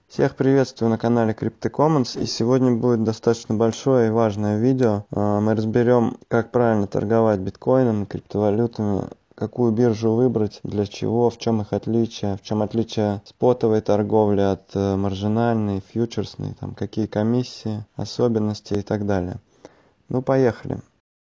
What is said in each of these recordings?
Всех приветствую на канале CryptoCommons, и сегодня будет достаточно большое и важное видео. Мы разберем, как правильно торговать биткоином, криптовалютами, какую биржу выбрать, для чего, в чем их отличие, в чем отличие спотовой торговли от маржинальной, фьючерсной, там, какие комиссии, особенности и так далее. Ну, поехали.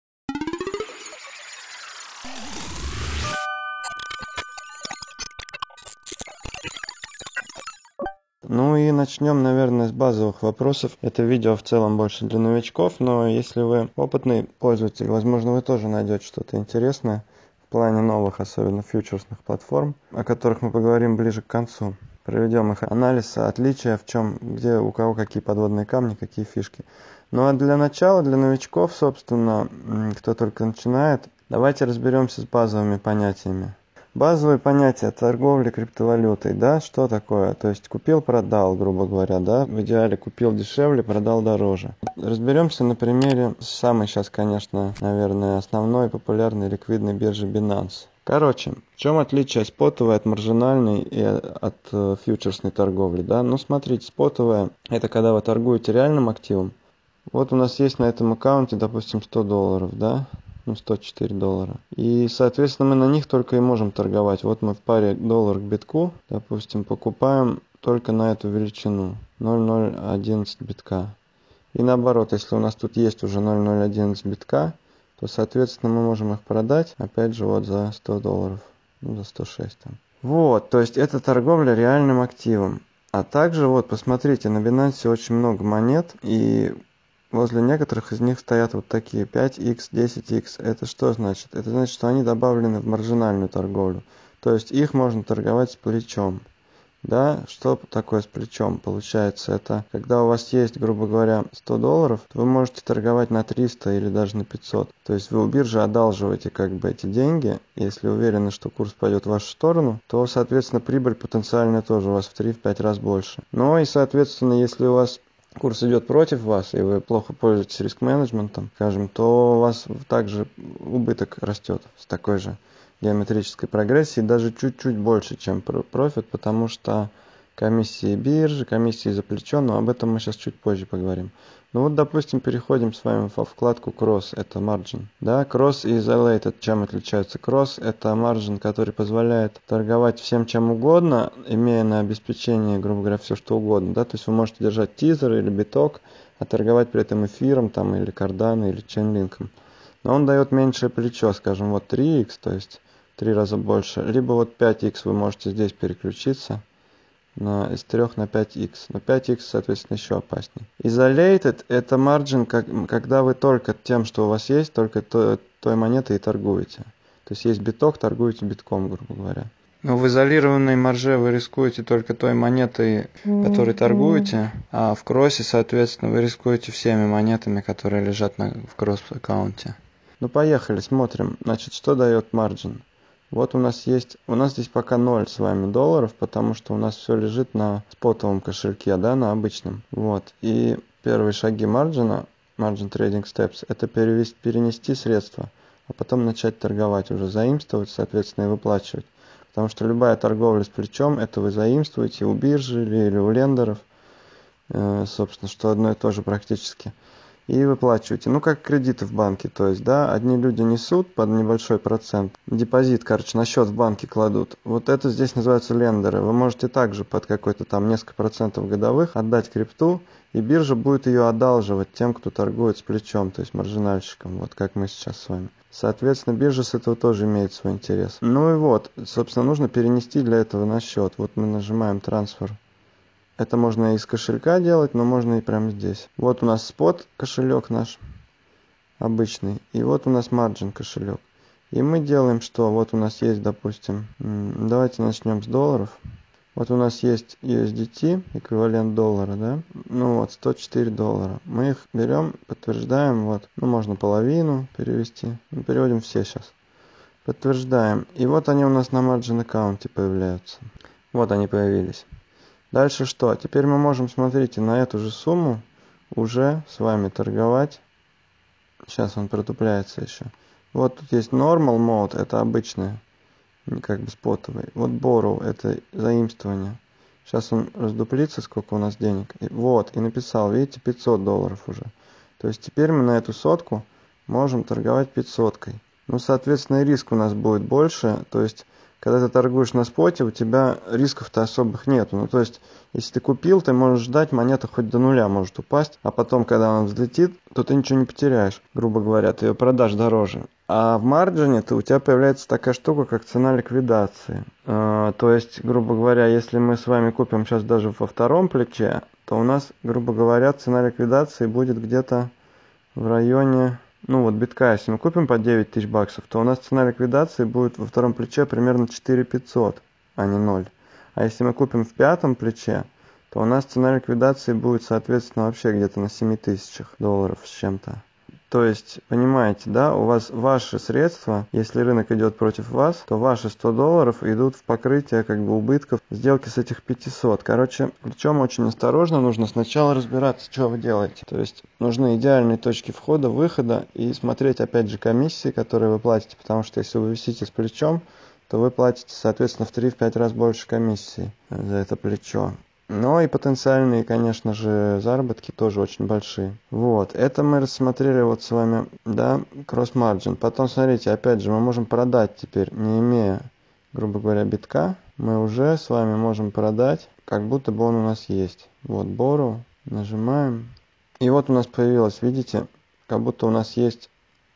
Ну и начнем, наверное, с базовых вопросов. Это видео в целом больше для новичков, но если вы опытный пользователь, возможно, вы тоже найдете что-то интересное в плане новых, особенно фьючерсных платформ, о которых мы поговорим ближе к концу. Проведем их анализ, отличия, в чем, где, у кого какие подводные камни, какие фишки. Ну а для начала, для новичков, собственно, кто только начинает, давайте разберемся с базовыми понятиями. Базовые понятия торговли криптовалютой, да, что такое? То есть купил-продал, грубо говоря, да, в идеале купил дешевле, продал дороже. Разберемся на примере самой сейчас, конечно, наверное, основной популярной ликвидной биржи Binance. Короче, в чем отличие спотовой от маржинальной и от фьючерсной торговли, да? Ну, смотрите, спотовая – это когда вы торгуете реальным активом. Вот у нас есть на этом аккаунте, допустим, $100, да? Ну, $104. И, соответственно, мы на них только и можем торговать. Вот мы в паре доллар к битку, допустим, покупаем только на эту величину 0,011 битка. И наоборот, если у нас тут есть уже 0,011 битка, то, соответственно, мы можем их продать, опять же, вот за $100, ну, за 106 там. Вот, то есть это торговля реальным активом. А также, вот, посмотрите, на Binance очень много монет, и возле некоторых из них стоят вот такие 5x, 10x. Это что значит? Это значит, что они добавлены в маржинальную торговлю. То есть их можно торговать с плечом. Да, что такое с плечом? Получается, это когда у вас есть, грубо говоря, $100, то вы можете торговать на 300 или даже на 500. То есть вы у биржи одалживаете как бы эти деньги. Если уверены, что курс пойдет в вашу сторону, то, соответственно, прибыль потенциальная тоже у вас в 3-5 раз больше. Ну и, соответственно, если у вас курс идет против вас, и вы плохо пользуетесь риск-менеджментом, скажем, то у вас также убыток растет с такой же геометрической прогрессией, даже чуть-чуть больше, чем профит, потому что комиссии биржи, комиссии за плечо, но об этом мы сейчас чуть позже поговорим. Ну вот, допустим, переходим с вами во вкладку Cross, это Margin. Да, Cross и Isolated, чем отличаются? Cross – это Margin, который позволяет торговать всем чем угодно, имея на обеспечении, грубо говоря, все что угодно. Да? То есть вы можете держать тизер или биток, а торговать при этом эфиром, там, или Cardano, или Chainlink. Но он дает меньшее плечо, скажем, вот 3x, то есть 3 раза больше. Либо вот 5x вы можете здесь переключиться из 3 на 5x. Но 5x, соответственно, еще опаснее. Isolated – это margin, когда вы только тем, что у вас есть, только той монетой и торгуете. То есть есть биток, торгуете битком, грубо говоря. Но в изолированной марже вы рискуете только той монетой, которой торгуете, а в кроссе, соответственно, вы рискуете всеми монетами, которые лежат в кросс-аккаунте. Ну, поехали, смотрим. Значит, что дает маржин? Вот у нас здесь пока 0 с вами долларов, потому что у нас все лежит на спотовом кошельке, да, на обычном. Вот. И первые шаги маржина, margin trading steps, это перенести средства, а потом начать торговать, уже заимствовать, соответственно, и выплачивать. Потому что любая торговля с плечом, это вы заимствуете у биржи или у лендеров, собственно, что одно и то же практически. И выплачиваете, ну, как кредиты в банке, то есть, да, одни люди несут под небольшой процент, депозит, короче, на счет в банке кладут. Вот это здесь называются лендеры. Вы можете также под какой-то там несколько процентов годовых отдать крипту, и биржа будет ее одалживать тем, кто торгует с плечом, то есть маржинальщиком, вот как мы сейчас с вами. Соответственно, биржа с этого тоже имеет свой интерес. Ну и вот, собственно, нужно перенести для этого на счет. Вот мы нажимаем трансфер. Это можно из кошелька делать, но можно и прямо здесь. Вот у нас спот кошелек наш обычный. И вот у нас margin кошелек. И мы делаем что? Вот у нас есть, допустим, давайте начнем с долларов. Вот у нас есть USDT, эквивалент доллара, да? Ну вот, $104. Мы их берем, подтверждаем, вот. Ну, можно половину перевести. Мы переводим все сейчас. Подтверждаем. И вот они у нас на margin аккаунте появляются. Вот они появились. Дальше что? Теперь мы можем, смотрите, на эту же сумму уже с вами торговать. Сейчас он протупляется еще. Вот тут есть Normal Mode, это обычное, как бы спотовый. Вот Borrow, это заимствование. Сейчас он раздуплится, сколько у нас денег. И вот, и написал, видите, $500 уже. То есть теперь мы на эту сотку можем торговать 500-кой. Ну, соответственно, и риск у нас будет больше. То есть, когда ты торгуешь на споте, у тебя рисков-то особых нету. Ну, то есть, если ты купил, ты можешь ждать, монета хоть до нуля может упасть. А потом, когда она взлетит, то ты ничего не потеряешь, грубо говоря. Ты ее продашь дороже. А в марджине у тебя появляется такая штука, как цена ликвидации. То есть, грубо говоря, если мы с вами купим сейчас даже во втором плече, то у нас, грубо говоря, цена ликвидации будет где-то в районе, ну вот битка, если мы купим по 9 тысяч баксов, то у нас цена ликвидации будет во втором плече примерно 4500, а не 0. А если мы купим в пятом плече, то у нас цена ликвидации будет, соответственно, вообще где-то на $7000 с чем-то. То есть, понимаете, да, у вас ваши средства, если рынок идет против вас, то ваши $100 идут в покрытие как бы убытков сделки с этих 500. Короче, причем очень осторожно, нужно сначала разбираться, что вы делаете. То есть, нужны идеальные точки входа, выхода и смотреть опять же комиссии, которые вы платите, потому что если вы висите с плечом, то вы платите, соответственно, в 3-5 раз больше комиссии за это плечо. Но и потенциальные, конечно же, заработки тоже очень большие. Вот, это мы рассмотрели вот с вами, да, кросс-марджин. Потом, смотрите, опять же, мы можем продать теперь, не имея, грубо говоря, битка, мы уже с вами можем продать, как будто бы он у нас есть. Вот, borrow, нажимаем. И вот у нас появилось, видите, как будто у нас есть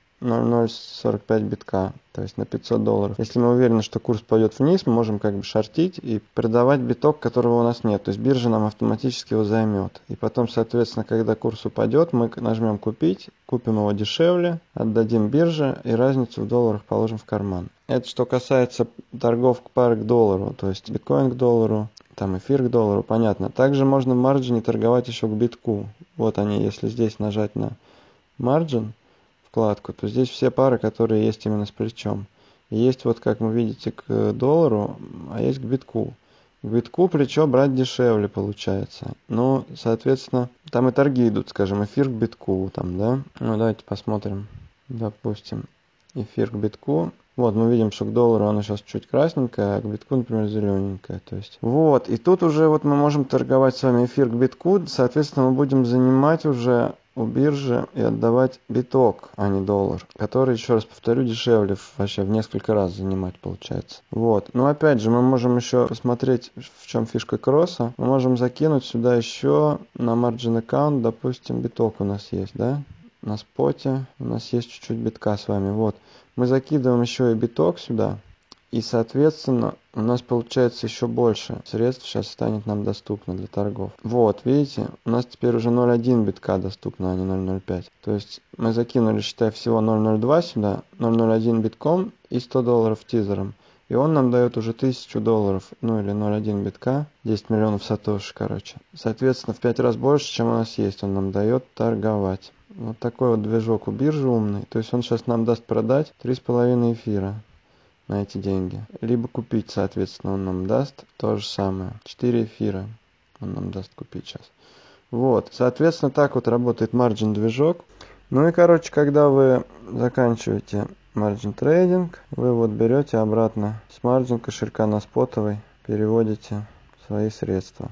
0,045 битка, то есть на $500. Если мы уверены, что курс пойдет вниз, мы можем как бы шортить и продавать биток, которого у нас нет. То есть биржа нам автоматически его займет. И потом, соответственно, когда курс упадет, мы нажмем купить, купим его дешевле, отдадим бирже и разницу в долларах положим в карман. Это что касается торгов к пары к доллару, то есть биткоин к доллару, там эфир к доллару, понятно. Также можно в марджине торговать еще к битку. Вот они, если здесь нажать на марджин, вкладку, то здесь все пары, которые есть именно с плечом. И есть вот, как вы видите, к доллару, а есть к битку. К битку плечо брать дешевле получается. Ну, соответственно, там и торги идут, скажем, эфир к битку, там, да. Ну, давайте посмотрим. Допустим, эфир к битку. Вот, мы видим, что к доллару оно сейчас чуть красненькое, а к битку, например, зелененькое. То есть, вот, и тут уже вот мы можем торговать с вами эфир к битку. Соответственно, мы будем занимать уже у биржи и отдавать биток, а не доллар, который, еще раз повторю, дешевле вообще в несколько раз занимать получается. Вот. Но опять же, мы можем еще посмотреть, в чем фишка кросса. Мы можем закинуть сюда еще на margin account, допустим, биток у нас есть, да? На споте у нас есть чуть-чуть битка с вами. Вот. Мы закидываем еще и биток сюда. И, соответственно, у нас получается еще больше средств сейчас станет нам доступно для торгов. Вот, видите, у нас теперь уже 0,1 битка доступно, а не 0,05. То есть мы закинули, считай, всего 0,02 сюда, 0,01 битком и $100 тизером. И он нам дает уже $1000, ну или 0,1 битка, 10 миллионов сатоши, короче. Соответственно, в 5 раз больше, чем у нас есть, он нам дает торговать. Вот такой вот движок у биржи умный. То есть он сейчас нам даст продать 3,5 эфира на эти деньги. Либо купить, соответственно, он нам даст то же самое. 4 эфира он нам даст купить сейчас. Вот, соответственно, так вот работает марджин движок. Ну и, короче, когда вы заканчиваете марджин трейдинг, вы вот берете обратно с марджин кошелька на спотовый, переводите свои средства.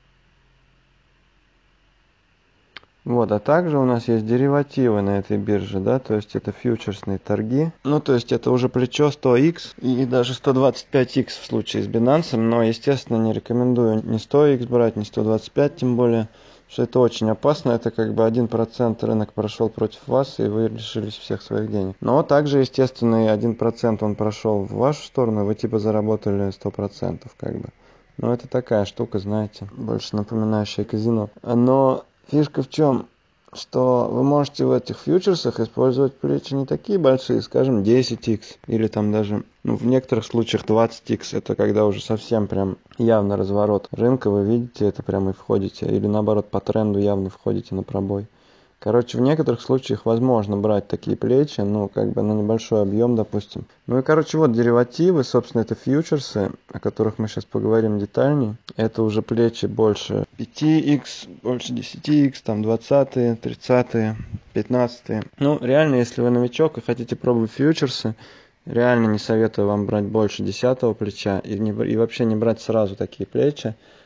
Вот, а также у нас есть деривативы на этой бирже, да, то есть это фьючерсные торги. Ну, то есть это уже плечо 100x и даже 125x в случае с Binance, но, естественно, не рекомендую ни 100x брать, ни 125 тем более, что это очень опасно, это как бы 1% рынок прошел против вас, и вы лишились всех своих денег. Но также, естественно, и 1% он прошел в вашу сторону, вы типа заработали 100% как бы. Но это такая штука, знаете, больше напоминающая казино. Но фишка в чем? Что вы можете в этих фьючерсах использовать плечи не такие большие, скажем, 10x или там даже, ну, в некоторых случаях 20x. Это когда уже совсем прям явно разворот рынка, вы видите это прямо и входите. Или наоборот по тренду явно входите на пробой. Короче, в некоторых случаях возможно брать такие плечи, ну, как бы на небольшой объем, допустим. Ну и, короче, вот деривативы, собственно, это фьючерсы, о которых мы сейчас поговорим детальнее. Это уже плечи больше 5x, больше 10x, там 20-е, 30-е, 15-е. Ну, реально, если вы новичок и хотите пробовать фьючерсы, реально не советую вам брать больше 10-го плеча и вообще не брать сразу такие плечи.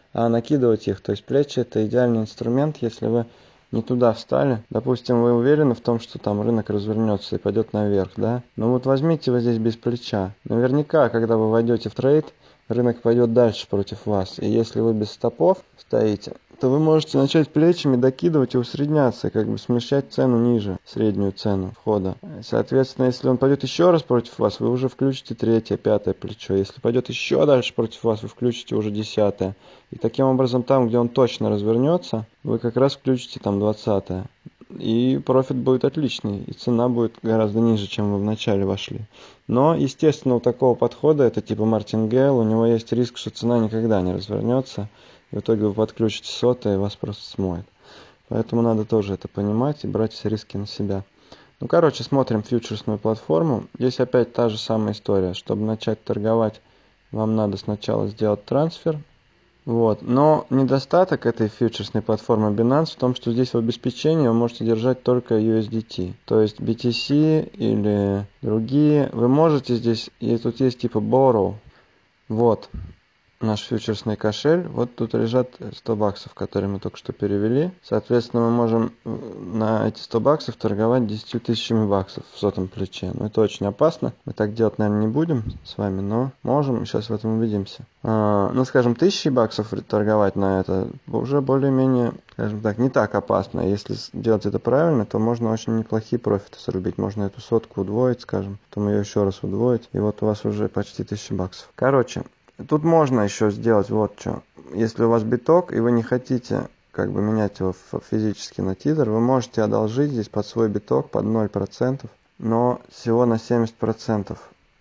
а накидывать их. То есть плечи это идеальный инструмент, если вы не туда встали. Допустим, вы уверены в том, что там рынок развернется и пойдет наверх, да? Но вот возьмите вот здесь без плеча. Наверняка, когда вы войдете в трейд, рынок пойдет дальше против вас. И если вы без стопов стоите, то вы можете начать плечами докидывать и усредняться, как бы смещать цену ниже, среднюю цену входа. Соответственно, если он пойдет еще раз против вас, вы уже включите третье, пятое плечо. Если пойдет еще дальше против вас, вы включите уже 10-е. И таким образом, там, где он точно развернется, вы как раз включите там 20-е. И профит будет отличный, и цена будет гораздо ниже, чем вы вначале вошли. Но, естественно, у такого подхода, это типа Мартингейл, у него есть риск, что цена никогда не развернется. В итоге вы подключите сотое и вас просто смоет. Поэтому надо тоже это понимать и брать все риски на себя. Ну, короче, смотрим фьючерсную платформу. Здесь опять та же самая история. Чтобы начать торговать, вам надо сначала сделать трансфер. Вот. Но недостаток этой фьючерсной платформы Binance в том, что здесь в обеспечении вы можете держать только USDT. То есть BTC или другие. Вы можете здесь, и тут есть типа Borrow. Вот наш фьючерсный кошель. Вот тут лежат 100 баксов, которые мы только что перевели. Соответственно, мы можем на эти 100 баксов торговать 10 тысячами баксов в сотом плече. Но это очень опасно. Мы так делать, наверное, не будем с вами, но можем. Сейчас в этом убедимся. Ну, скажем, 1000 баксов торговать на это уже более-менее, скажем так, не так опасно. Если делать это правильно, то можно очень неплохие профиты срубить. Можно эту сотку удвоить, скажем, потом ее еще раз удвоить. И вот у вас уже почти 1000 баксов. Короче, тут можно еще сделать вот что. Если у вас биток, и вы не хотите как бы менять его физически на тизер, вы можете одолжить здесь под свой биток под 0%, но всего на 70%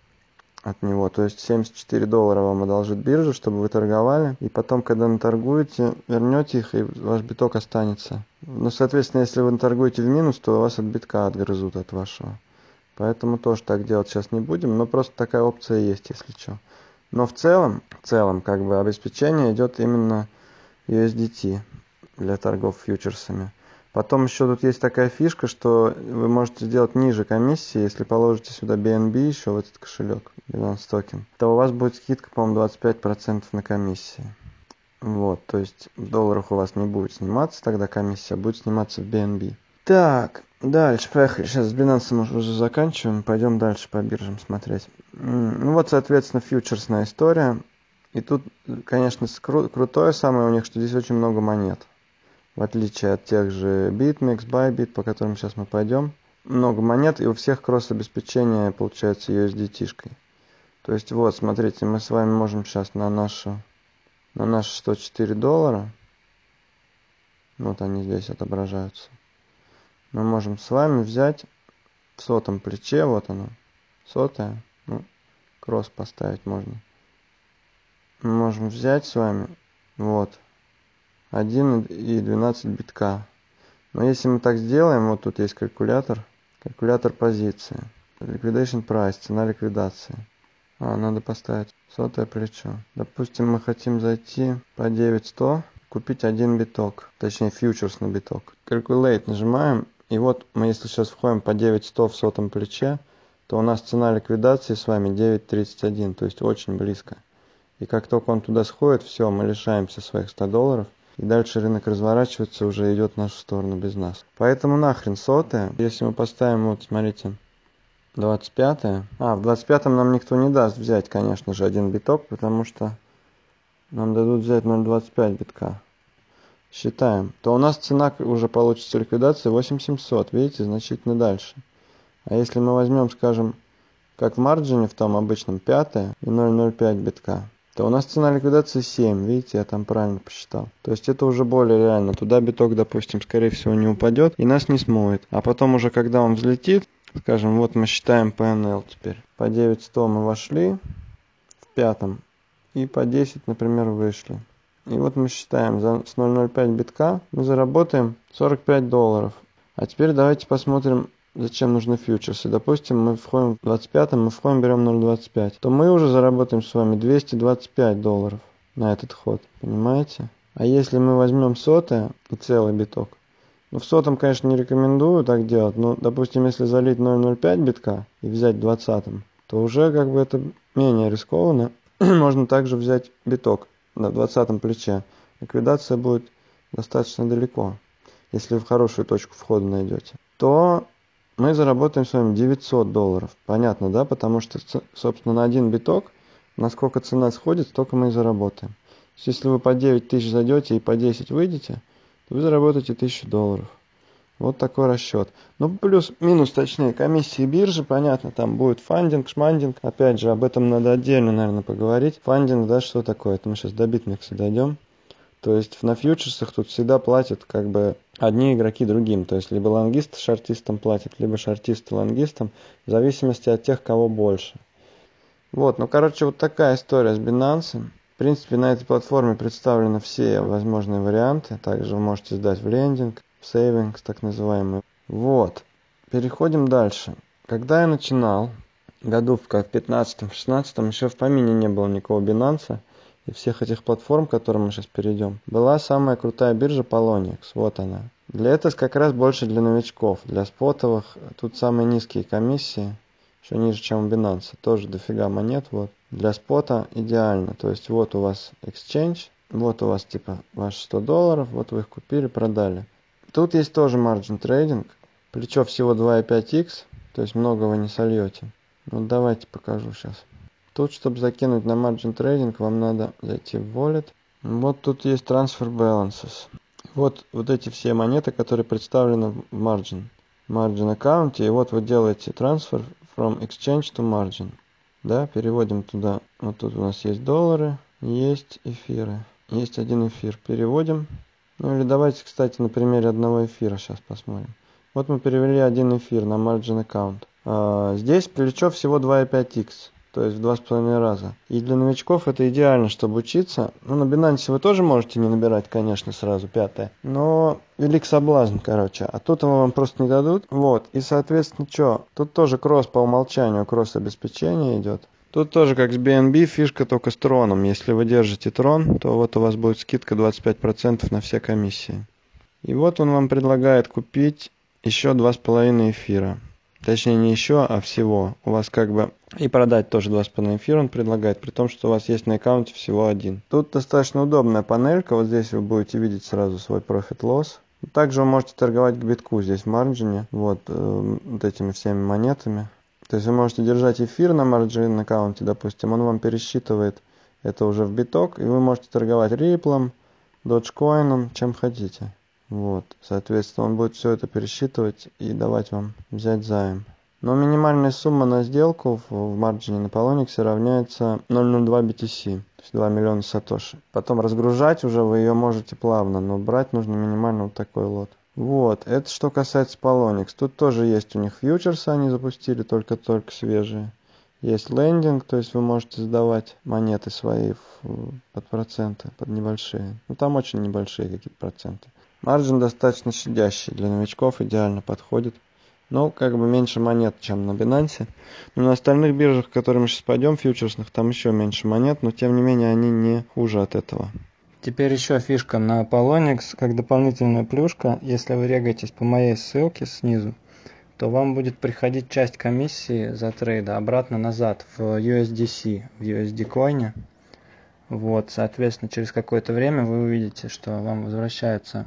от него. То есть $74 вам одолжит биржа, чтобы вы торговали. И потом, когда наторгуете, вернете их, и ваш биток останется. Ну, соответственно, если вы наторгуете в минус, то вас от битка отгрызут от вашего. Поэтому тоже так делать сейчас не будем. Но просто такая опция есть, если что. Но в целом, как бы обеспечение идет именно USDT для торгов фьючерсами. Потом еще тут есть такая фишка, что вы можете сделать ниже комиссии, если положите сюда BNB еще в этот кошелек, Binance Token, то у вас будет скидка, по-моему, 25% на комиссии. Вот, то есть в долларах у вас не будет сниматься тогда комиссия, а будет сниматься в BNB. Так, дальше, поехали. Сейчас с Binance мы уже заканчиваем. Пойдем дальше по биржам смотреть. Ну вот, соответственно, фьючерсная история. И тут, конечно, крутое самое у них, что здесь очень много монет. В отличие от тех же BitMEX, Bybit, по которым сейчас мы пойдем. Много монет, и у всех кросс-обеспечение получается USDT-шкой. То есть вот, смотрите, мы с вами можем сейчас на наши $104. Вот они здесь отображаются. Мы можем с вами взять в сотом плече, вот оно, сотое, ну, кросс поставить можно. Мы можем взять с вами, вот, 1,12 битка. Но если мы так сделаем, вот тут есть калькулятор позиции, liquidation price, цена ликвидации. Надо поставить сотое плечо. Допустим, мы хотим зайти по 9100, купить один биток, точнее фьючерсный биток. Calculate нажимаем. И вот мы если сейчас входим по 9100 в сотом плече, то у нас цена ликвидации с вами 9.31, то есть очень близко. И как только он туда сходит, все, мы лишаемся своих $100, и дальше рынок разворачивается, уже идет в нашу сторону без нас. Поэтому нахрен сотое. Если мы поставим, вот смотрите, 25-е. В 25-м нам никто не даст взять, конечно же, один биток, потому что нам дадут взять 0.25 битка. Считаем, то у нас цена уже получится ликвидация 8700, видите, значительно дальше. А если мы возьмем, скажем, как в марджине, в том обычном 5 и 0.05 битка, то у нас цена ликвидации 7, видите, я там правильно посчитал. То есть это уже более реально. Туда биток, допустим, скорее всего не упадет и нас не смоет. А потом уже, когда он взлетит, скажем, вот мы считаем PNL теперь. По 9100 мы вошли в пятом и по 10, например, вышли. И вот мы считаем, с 0.05 битка мы заработаем $45. А теперь давайте посмотрим, зачем нужны фьючерсы. Допустим, мы входим в 25-м, мы входим, берем 0.25. То мы уже заработаем с вами $225 на этот ход. Понимаете? А если мы возьмем сотое и целый биток, ну в сотом, конечно, не рекомендую так делать, но, допустим, если залить 0.05 битка и взять в 20-м, то уже как бы это менее рискованно. Можно также взять биток на 20-м плече. ликвидация будет достаточно далеко, если вы в хорошую точку входа найдете, то мы заработаем с вами $900. Понятно, да? Потому что, собственно, на один биток, насколько цена сходит, столько мы и заработаем. То есть, если вы по 9 тысяч зайдете и по 10 выйдете, то вы заработаете $1000. Вот такой расчет. Ну, плюс-минус, точнее, комиссии биржи, понятно, там будет фандинг, шмандинг. Опять же, об этом надо отдельно, наверное, поговорить. Фандинг, да, что такое? Это мы сейчас до битмикса дойдем. То есть на фьючерсах тут всегда платят как бы одни игроки другим. То есть либо лонгисты шортистам платят, либо шортисты лонгистам, в зависимости от тех, кого больше. Вот, ну, короче, вот такая история с Binance. В принципе, на этой платформе представлены все возможные варианты. Также вы можете сдать в лендинг, в сейвингс, так называемый. Вот, переходим дальше. Когда я начинал, году в 15-16, еще в помине не было никакого Binance. И всех этих платформ, к которым мы сейчас перейдем, была самая крутая биржа Poloniex. Вот она. Для этого как раз больше для новичков. Для спотовых тут самые низкие комиссии. Еще ниже, чем у Binance. Тоже дофига монет. Вот. Для спота идеально. То есть вот у вас exchange. Вот у вас типа ваши $100. Вот вы их купили, продали. Тут есть тоже margin trading. Плечо всего 2,5x. То есть много вы не сольете. Вот давайте покажу сейчас. Тут, чтобы закинуть на margin trading, вам надо зайти в wallet. Вот тут есть transfer balances. Вот эти все монеты, которые представлены в margin аккаунте. И вот вы делаете transfer from exchange to margin. Да, переводим туда. Вот тут у нас есть доллары, есть эфиры. Есть один эфир. Переводим. Ну или давайте, кстати, на примере одного эфира сейчас посмотрим. Вот мы перевели один эфир на margin аккаунт. Здесь плечо всего 2,5x. То есть в 2,5 раза. И для новичков это идеально, чтобы учиться. Ну, на Binance вы тоже можете не набирать, конечно, сразу пятое. Но велик соблазн, короче. А тут вам просто не дадут. Вот. И, соответственно, что? Тут тоже кросс по умолчанию, кросс-обеспечение идет. Тут тоже как с BNB, фишка только с троном. Если вы держите трон, то вот у вас будет скидка 25% на все комиссии. И вот он вам предлагает купить еще 2,5 эфира. Точнее, не еще, а всего. У вас как бы и продать тоже 2,5 эфира он предлагает, при том, что у вас есть на аккаунте всего один. Тут достаточно удобная панелька. Вот здесь вы будете видеть сразу свой profit-loss. Также вы можете торговать к битку здесь в марджине. Вот этими всеми монетами. То есть вы можете держать эфир на марджин аккаунте, допустим. Он вам пересчитывает это уже в биток. И вы можете торговать Ripple, Dogecoin, чем хотите. Вот, соответственно, он будет все это пересчитывать и давать вам взять займ. Но минимальная сумма на сделку в марджине на Poloniex равняется 0,02 BTC, то есть 2 миллиона сатоши. Потом разгружать уже вы ее можете плавно, но брать нужно минимально вот такой лот. Вот, это что касается Poloniex. Тут тоже есть у них фьючерсы, они запустили только-только свежие. Есть лендинг, то есть вы можете сдавать монеты свои под проценты, под небольшие. Ну там очень небольшие какие-то проценты. Маржин достаточно щадящий, для новичков идеально подходит. Но как бы меньше монет, чем на Binance. Но на остальных биржах, к которым мы сейчас пойдем, фьючерсных, там еще меньше монет, но тем не менее они не хуже от этого. Теперь еще фишка на Poloniex, как дополнительная плюшка. Если вы регаетесь по моей ссылке снизу, то вам будет приходить часть комиссии за трейд обратно назад в USDC, в USD коине. Вот, соответственно, через какое-то время вы увидите, что вам возвращается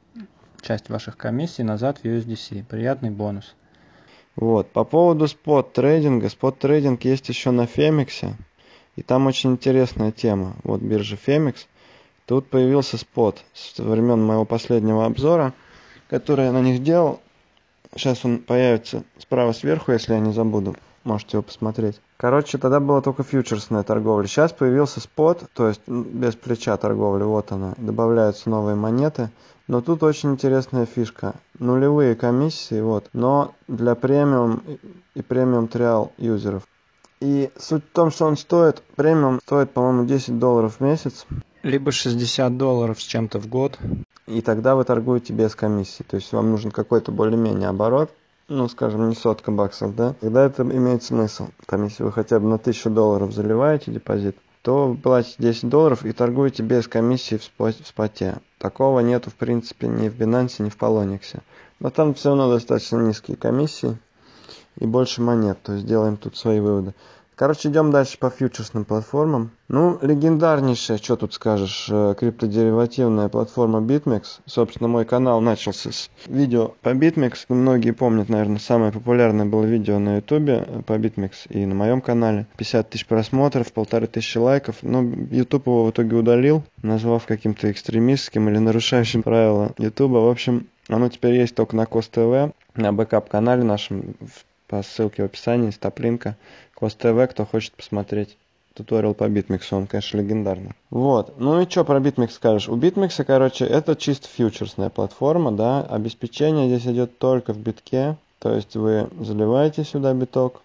часть ваших комиссий назад в USDC. Приятный бонус. Вот, по поводу спот-трейдинга. Спот-трейдинг есть еще на Femix. И там очень интересная тема. Вот биржа Femix. Тут появился спот с времен моего последнего обзора, который я на них делал. Сейчас он появится справа сверху, если я не забуду. Можете его посмотреть. Короче, тогда была только фьючерсная торговля. Сейчас появился спот, то есть без плеча торговля. Вот она. Добавляются новые монеты. Но тут очень интересная фишка. Нулевые комиссии, вот. Но для премиум и премиум триал юзеров. И суть в том, что он стоит, премиум стоит, по-моему, $10 в месяц. Либо $60 с чем-то в год. И тогда вы торгуете без комиссии. То есть вам нужен какой-то более-менее оборот. Ну, скажем, не $100, да? Тогда это имеет смысл. Там, если вы хотя бы на $1000 заливаете депозит, то вы платите $10 и торгуете без комиссии в споте. Такого нету, в принципе, ни в Binance, ни в Poloniex. Но там все равно достаточно низкие комиссии и больше монет. То есть делаем тут свои выводы. Короче, идем дальше по фьючерсным платформам. Ну, легендарнейшая, что тут скажешь, криптодеривативная платформа BitMEX. Собственно, мой канал начался с видео по BitMEX. Многие помнят, наверное, самое популярное было видео на YouTube по BitMEX и на моем канале. 50 тысяч просмотров, 1500 лайков. Но YouTube его в итоге удалил, назвав каким-то экстремистским или нарушающим правила YouTube. В общем, оно теперь есть только на COS.TV, на бэкап-канале нашем, по ссылке в описании, стоп-линка. COS.TV, кто хочет посмотреть туториал по BitMEX, он, конечно, легендарный. Вот, ну и что про BitMEX скажешь? У BitMEX, короче, это чисто фьючерсная платформа, да, обеспечение здесь идет только в битке, то есть вы заливаете сюда биток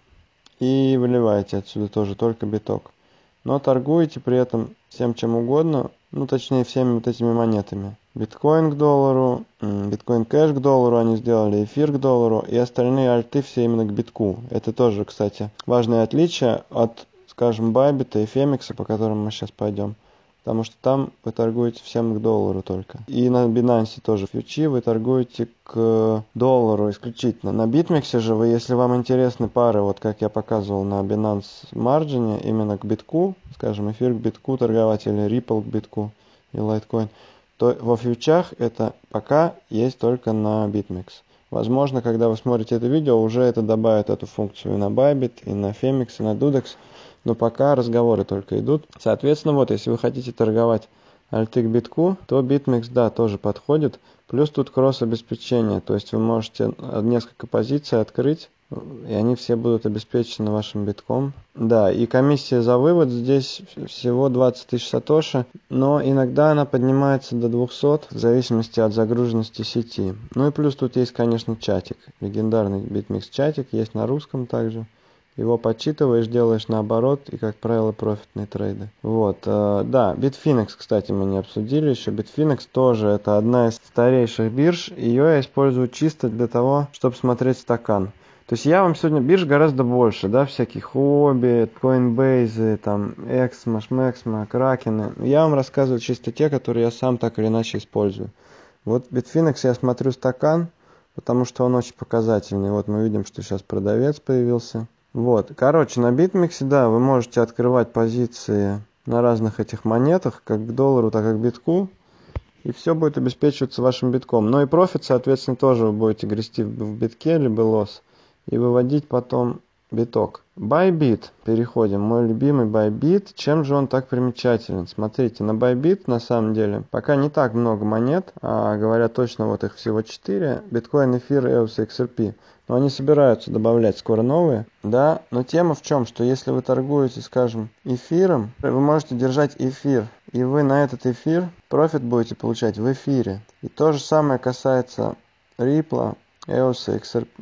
и выливаете отсюда тоже только биток. Но торгуете при этом всем чем угодно, ну точнее всеми вот этими монетами. Биткоин к доллару, биткоин кэш к доллару они сделали, эфир к доллару и остальные альты все именно к битку. Это тоже, кстати, важное отличие от, скажем, Bybit и Femix, по которым мы сейчас пойдем. Потому что там вы торгуете всем к доллару только. И на Binance тоже фьючи вы торгуете к доллару исключительно. На BitMEX же вы, если вам интересны пары, вот как я показывал на Binance Margin, именно к битку, скажем, эфир к битку торговать или Ripple к битку и Litecoin, то во фьючах это пока есть только на BitMEX. Возможно, когда вы смотрите это видео, уже это добавит эту функцию и на Bybit, и на Femix, и на Dudex. Но пока разговоры только идут. Соответственно, вот, если вы хотите торговать альты к битку, то BitMEX, да, тоже подходит. Плюс тут кросс-обеспечение, то есть вы можете несколько позиций открыть, и они все будут обеспечены вашим битком. Да, и комиссия за вывод здесь всего 20 тысяч сатоши, но иногда она поднимается до 200, в зависимости от загруженности сети. Ну и плюс тут есть, конечно, чатик, легендарный BitMEX чатик, есть на русском также. Его подсчитываешь, делаешь наоборот и, как правило, профитные трейды. Вот, да, Bitfinex, кстати, мы не обсудили еще. Bitfinex тоже это одна из старейших бирж. Ее я использую чисто для того, чтобы смотреть стакан. То есть я вам сегодня бирж гораздо больше, да, всяких Huobi, Coinbase, там, Exmo, Шмексмо, Кракены. Я вам рассказываю чисто те, которые я сам так или иначе использую. Вот Bitfinex я смотрю стакан, потому что он очень показательный. Вот мы видим, что сейчас продавец появился. Вот, короче, на BitMEX, да, вы можете открывать позиции на разных этих монетах, как к доллару, так и к битку, и все будет обеспечиваться вашим битком. Но и профит, соответственно, тоже вы будете грести в битке, либо лосс, и выводить потом биток. Bybit, переходим, мой любимый Bybit. Чем же он так примечателен? Смотрите, на Bybit на самом деле пока не так много монет, а говорят точно вот их всего 4, биткоин, эфир, EOS и XRP. Но они собираются добавлять скоро новые, да, но тема в чем, что если вы торгуете, скажем, эфиром, вы можете держать эфир, и вы на этот эфир профит будете получать в эфире. И то же самое касается Ripple, EOS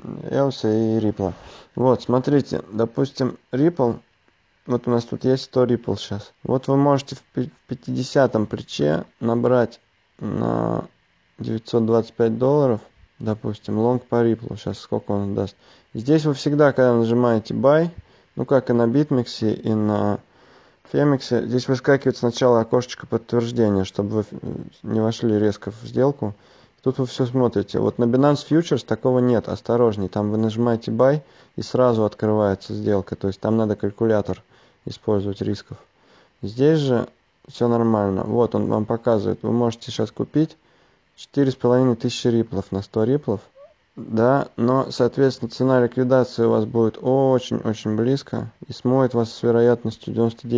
и Ripple. Вот, смотрите, допустим, Ripple, вот у нас тут есть 100 Ripple сейчас. Вот вы можете в 50-м плече набрать на $925, допустим, лонг по Ripple, сейчас сколько он даст. Здесь вы всегда, когда нажимаете Buy, ну как и на BitMEX, и на Femix, здесь выскакивает сначала окошечко подтверждения, чтобы вы не вошли резко в сделку. Тут вы все смотрите. Вот на Binance Futures такого нет, осторожней. Там вы нажимаете Buy и сразу открывается сделка. То есть там надо калькулятор использовать рисков. Здесь же все нормально. Вот он вам показывает. Вы можете сейчас купить 4500 риплов на 100 риплов. Да, но, соответственно, цена ликвидации у вас будет очень-очень близко и смоет вас с вероятностью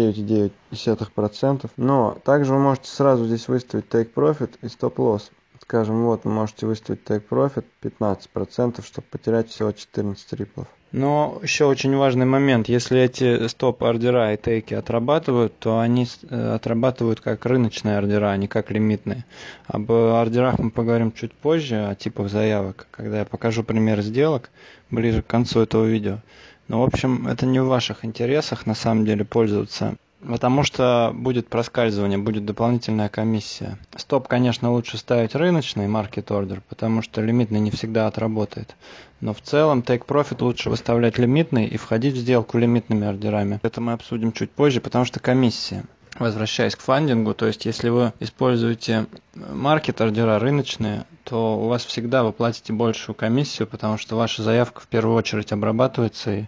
99,9%. Но также вы можете сразу здесь выставить Take Profit и Stop Loss. Скажем, вот вы можете выставить Take Profit 15%, чтобы потерять всего 14 риплов. Но еще очень важный момент. Если эти стоп-ордера и тейки отрабатывают, то они отрабатывают как рыночные ордера, а не как лимитные. Об ордерах мы поговорим чуть позже, о типах заявок, когда я покажу пример сделок ближе к концу этого видео. Но, в общем, это не в ваших интересах на самом деле пользоваться, потому что будет проскальзывание, будет дополнительная комиссия. Стоп, конечно, лучше ставить рыночный market order, потому что лимитный не всегда отработает. Но в целом take profit лучше выставлять лимитный и входить в сделку лимитными ордерами. Это мы обсудим чуть позже, потому что комиссия. Возвращаясь к фандингу, то есть если вы используете market ордера рыночные, то у вас всегда вы платите большую комиссию, потому что ваша заявка в первую очередь обрабатывается и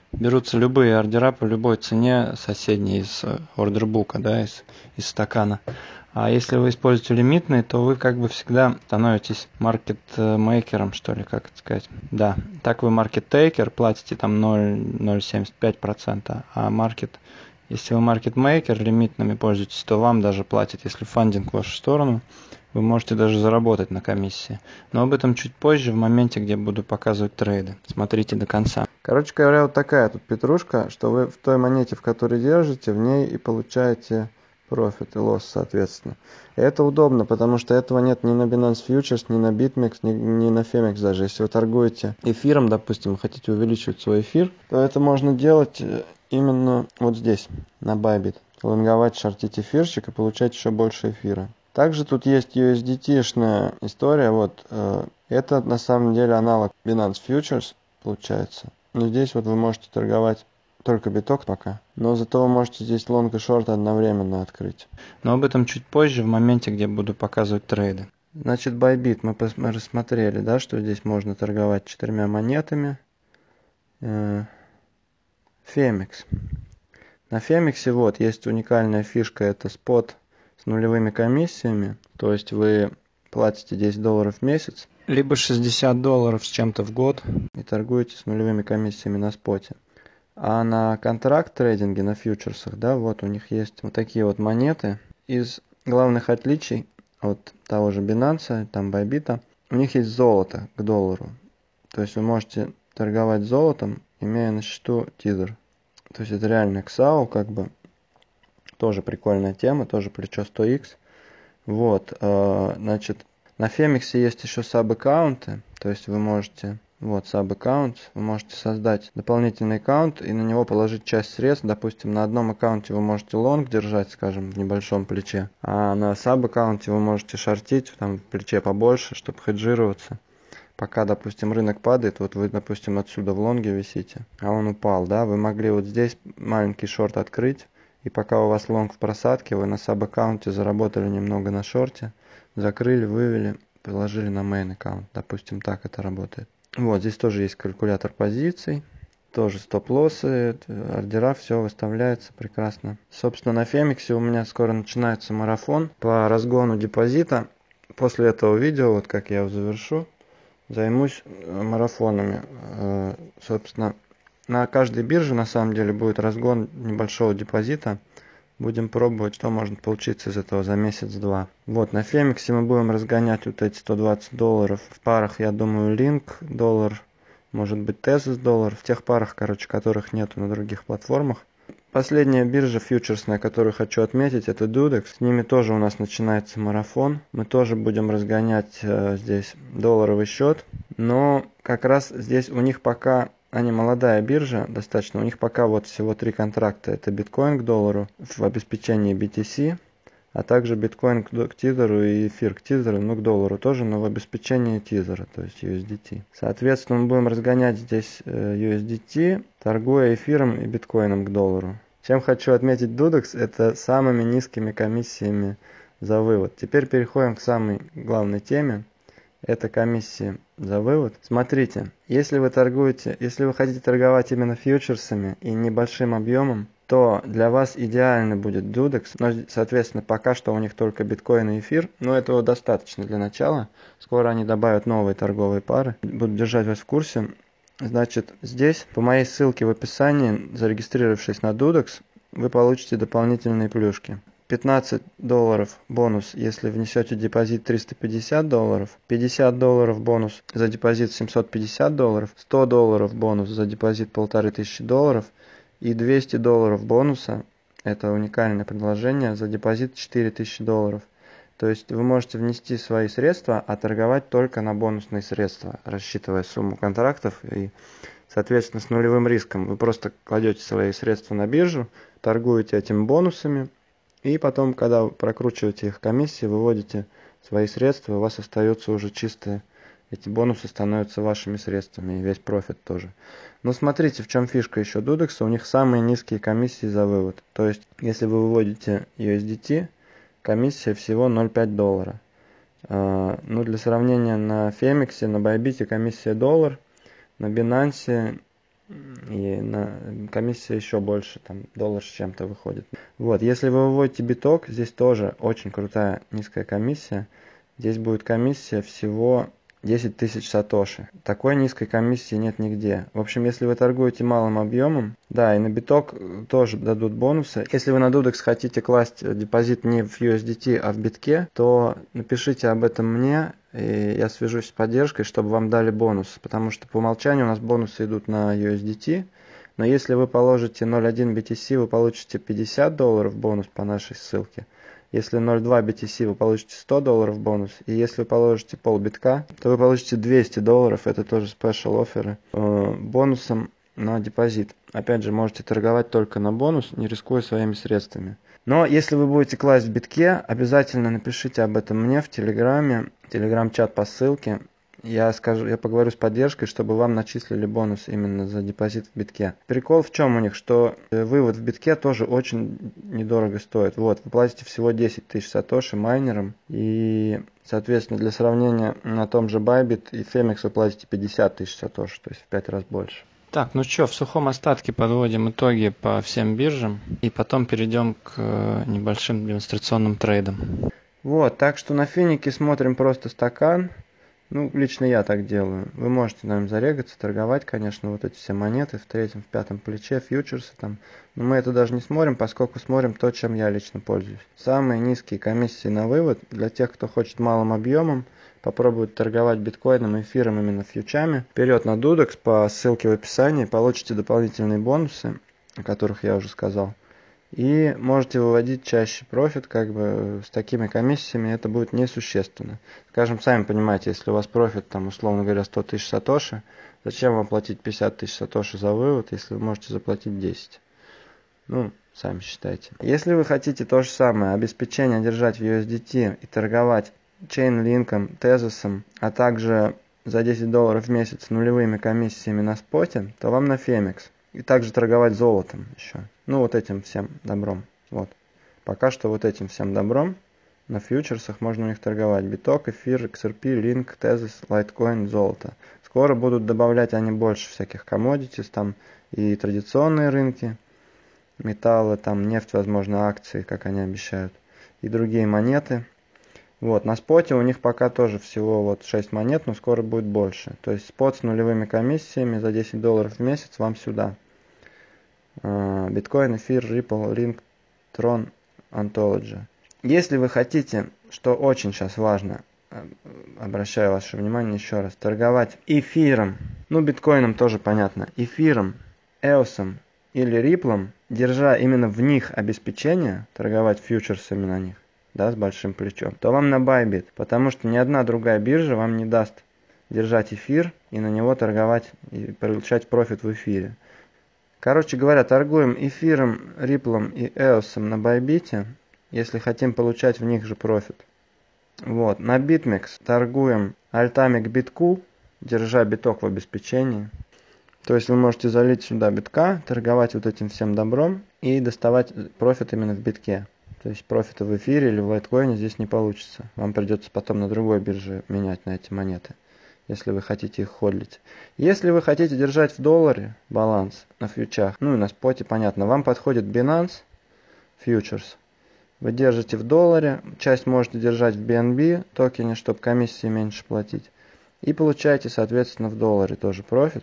берутся любые ордера по любой цене соседней из ордербука, да, из стакана. А если вы используете лимитные, то вы как бы всегда становитесь маркет-мейкером, что ли, как это сказать. Да, так вы маркет-тейкер, платите там 0,075%, а если вы маркет-мейкер, лимитными пользуетесь, то вам даже платят, если фандинг в вашу сторону, вы можете даже заработать на комиссии. Но об этом чуть позже, в моменте, где буду показывать трейды. Смотрите до конца. Короче говоря, вот такая тут петрушка, что вы в той монете, в которой держите, в ней и получаете профит и лосс, соответственно. И это удобно, потому что этого нет ни на Binance Futures, ни на BitMEX, ни на Femex даже. Если вы торгуете эфиром, допустим, вы хотите увеличивать свой эфир, то это можно делать именно вот здесь, на Bybit. Лонговать, шортить эфирчик и получать еще больше эфира. Также тут есть USDT-шная история. Вот, это на самом деле аналог Binance Futures получается. Но здесь вот вы можете торговать только биток пока. Но зато вы можете здесь лонг и шорт одновременно открыть. Но об этом чуть позже, в моменте, где буду показывать трейды. Значит, Bybit мы рассмотрели, да, что здесь можно торговать 4 монетами. Femex. На Femex вот есть уникальная фишка, это спот с нулевыми комиссиями. То есть вы платите $10 в месяц, либо $60 с чем-то в год и торгуете с нулевыми комиссиями на споте. А на контракт-трейдинге, на фьючерсах, да, вот у них есть вот такие вот монеты. Из главных отличий от того же Binance, там Bybit, у них есть золото к доллару. То есть вы можете торговать золотом, имея на счету тизер. То есть это реально XAU, как бы, тоже прикольная тема, тоже плечо 100x. Вот, значит, на Femex есть еще саб-аккаунты, то есть вы можете... Вот, саб-аккаунт. Вы можете создать дополнительный аккаунт и на него положить часть средств. Допустим, на одном аккаунте вы можете лонг держать, скажем, в небольшом плече, а на саб-аккаунте вы можете шортить, там, в плече побольше, чтобы хеджироваться. Пока, допустим, рынок падает, вот вы, допустим, отсюда в лонге висите, а он упал, да, вы могли вот здесь маленький шорт открыть, и пока у вас лонг в просадке, вы на саб-аккаунте заработали немного на шорте, закрыли, вывели, положили на мейн аккаунт. Допустим, так это работает. Вот, здесь тоже есть калькулятор позиций, тоже стоп-лоссы, ордера, все выставляется прекрасно. Собственно, на Femex у меня скоро начинается марафон по разгону депозита. После этого видео, вот как я его завершу, займусь марафонами. Собственно, на каждой бирже на самом деле будет разгон небольшого депозита. Будем пробовать, что может получиться из этого за месяц-два. Вот, на Femex мы будем разгонять вот эти $120. В парах, я думаю, Link доллар, может быть Tezos доллар. В тех парах, короче, которых нету на других платформах. Последняя биржа фьючерсная, которую хочу отметить, это Dudex. С ними тоже у нас начинается марафон. Мы тоже будем разгонять здесь долларовый счет. Но как раз здесь у них пока... Они молодая биржа, достаточно. У них пока вот всего 3 контракта. Это биткоин к доллару в обеспечении BTC, а также биткоин к тизеру и эфир к тизеру, ну к доллару тоже, но в обеспечении тизера, то есть USDT. Соответственно, мы будем разгонять здесь USDT, торгуя эфиром и биткоином к доллару. Чем хочу отметить Dudex, это самыми низкими комиссиями за вывод. Теперь переходим к самой главной теме. Это комиссии за вывод. Смотрите, если вы хотите торговать именно фьючерсами и небольшим объемом, то для вас идеально будет Dudex. Но, соответственно, пока что у них только биткоин и эфир. Но этого достаточно для начала. Скоро они добавят новые торговые пары. Буду держать вас в курсе. Значит, здесь, по моей ссылке в описании, зарегистрировавшись на Dudex, вы получите дополнительные плюшки. $15 бонус, если внесете депозит $350, $50 бонус за депозит $750, $100 бонус за депозит $1500 и $200 бонуса, это уникальное предложение, за депозит $4000. То есть вы можете внести свои средства, а торговать только на бонусные средства, рассчитывая сумму контрактов и, соответственно, с нулевым риском. Вы просто кладете свои средства на биржу, торгуете этими бонусами, и потом, когда вы прокручиваете их комиссии, выводите свои средства, у вас остаются уже чистые. Эти бонусы становятся вашими средствами, и весь профит тоже. Но смотрите, в чем фишка еще Dudex. У них самые низкие комиссии за вывод. То есть, если вы выводите USDT, комиссия всего $0,5. Ну, для сравнения, на Femex, на Bybit комиссия $1, на Binance И комиссия еще больше, там $1 с чем-то выходит. Вот, если вы выводите биток, здесь тоже очень крутая низкая комиссия. Здесь будет комиссия всего 10 тысяч сатоши. Такой низкой комиссии нет нигде. В общем, если вы торгуете малым объемом, да, и на биток тоже дадут бонусы. Если вы на Dudex хотите класть депозит не в USDT, а в битке, то напишите об этом мне, и я свяжусь с поддержкой, чтобы вам дали бонус. Потому что по умолчанию у нас бонусы идут на USDT. Но если вы положите 0.1 BTC, вы получите $50 бонус по нашей ссылке. Если 0.2 BTC, вы получите $100 бонус. И если вы положите пол битка, то вы получите $200. Это тоже special офферы бонусом на депозит. Опять же, можете торговать только на бонус, не рискуя своими средствами. Но если вы будете класть в битке, обязательно напишите об этом мне в Телеграме, Телеграм-чат по ссылке. Я поговорю с поддержкой, чтобы вам начислили бонус именно за депозит в битке. Прикол в чем у них, что вывод в битке тоже очень недорого стоит. Вот, вы платите всего 10 тысяч сатоши майнерам. И, соответственно, для сравнения, на том же Bybit и Femex вы платите 50 тысяч сатоши, то есть в 5 раз больше. Так, ну что, в сухом остатке подводим итоги по всем биржам. И потом перейдем к небольшим демонстрационным трейдам. Вот, так что на финике смотрим просто стакан. Ну, лично я так делаю. Вы можете на нем зарегаться, торговать, конечно, вот эти все монеты в третьем, в пятом плече, фьючерсы там. Но мы это даже не смотрим, поскольку смотрим то, чем я лично пользуюсь. Самые низкие комиссии на вывод для тех, кто хочет малым объемом, попробует торговать биткоином и эфиром именно фьючами. Вперед на Dudex по ссылке в описании, получите дополнительные бонусы, о которых я уже сказал. И можете выводить чаще профит, как бы с такими комиссиями это будет несущественно. Скажем, сами понимаете, если у вас профит, там, условно говоря, 100 тысяч сатоши, зачем вам платить 50 тысяч сатоши за вывод, если вы можете заплатить 10? Ну, сами считайте. Если вы хотите то же самое, обеспечение держать в USDT и торговать Chainlink, Tezos, а также за $10 в месяц нулевыми комиссиями на споте, то вам на Femex. И также торговать золотом еще. Ну, вот этим всем добром. Вот. Пока что вот этим всем добром на фьючерсах можно у них торговать. Биток, эфир, XRP, Link, Tezos, Litecoin, золото. Скоро будут добавлять они больше всяких commodities, там и традиционные рынки, металлы, там нефть, возможно, акции, как они обещают, и другие монеты. Вот, на споте у них пока тоже всего вот 6 монет, но скоро будет больше. То есть спот с нулевыми комиссиями за $10 в месяц вам сюда. Биткоин, эфир, Ripple, Link, Tron, Ontology. Если вы хотите, что очень сейчас важно, обращаю ваше внимание еще раз, торговать эфиром, ну биткоином тоже понятно, эфиром, EOS или Ripple, держа именно в них обеспечение, торговать фьючерсами на них, да, с большим плечом, то вам на Bybit, потому что ни одна другая биржа вам не даст держать эфир и на него торговать и получать профит в эфире. Короче говоря, торгуем эфиром, Ripple и EOS на Bybit, если хотим получать в них же профит. Вот, на BitMEX торгуем альтами к битку, держа биток в обеспечении. То есть вы можете залить сюда битка, торговать вот этим всем добром и доставать профит именно в битке. То есть профита в эфире или в лайткоине здесь не получится. Вам придется потом на другой бирже менять на эти монеты, если вы хотите их ходлить. Если вы хотите держать в долларе баланс на фьючах, ну и на споте, понятно, вам подходит Binance Futures. Вы держите в долларе, часть можете держать в BNB токене, чтобы комиссии меньше платить. И получаете, соответственно, в долларе тоже профит.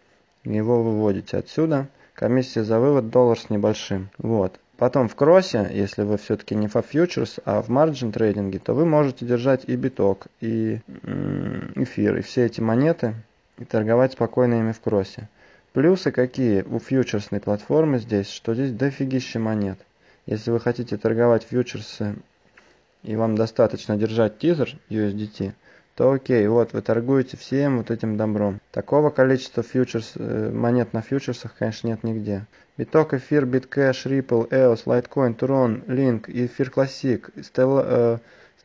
Его выводите отсюда. Комиссия за вывод $1 с небольшим. Вот. Потом в кроссе, если вы все-таки не во фьючерс, а в марджин трейдинге, то вы можете держать и биток, и эфир, и все эти монеты, и торговать спокойно ими в кроссе. Плюсы какие у фьючерсной платформы здесь, что здесь дофигища монет. Если вы хотите торговать фьючерсы, и вам достаточно держать тизер USDT, то окей, вот вы торгуете всем вот этим добром. Такого количества монет на фьючерсах, конечно, нет нигде. Биток, эфир, биткэш, Ripple, EOS, Litecoin, Tron, Link, эфир Classic, Stellar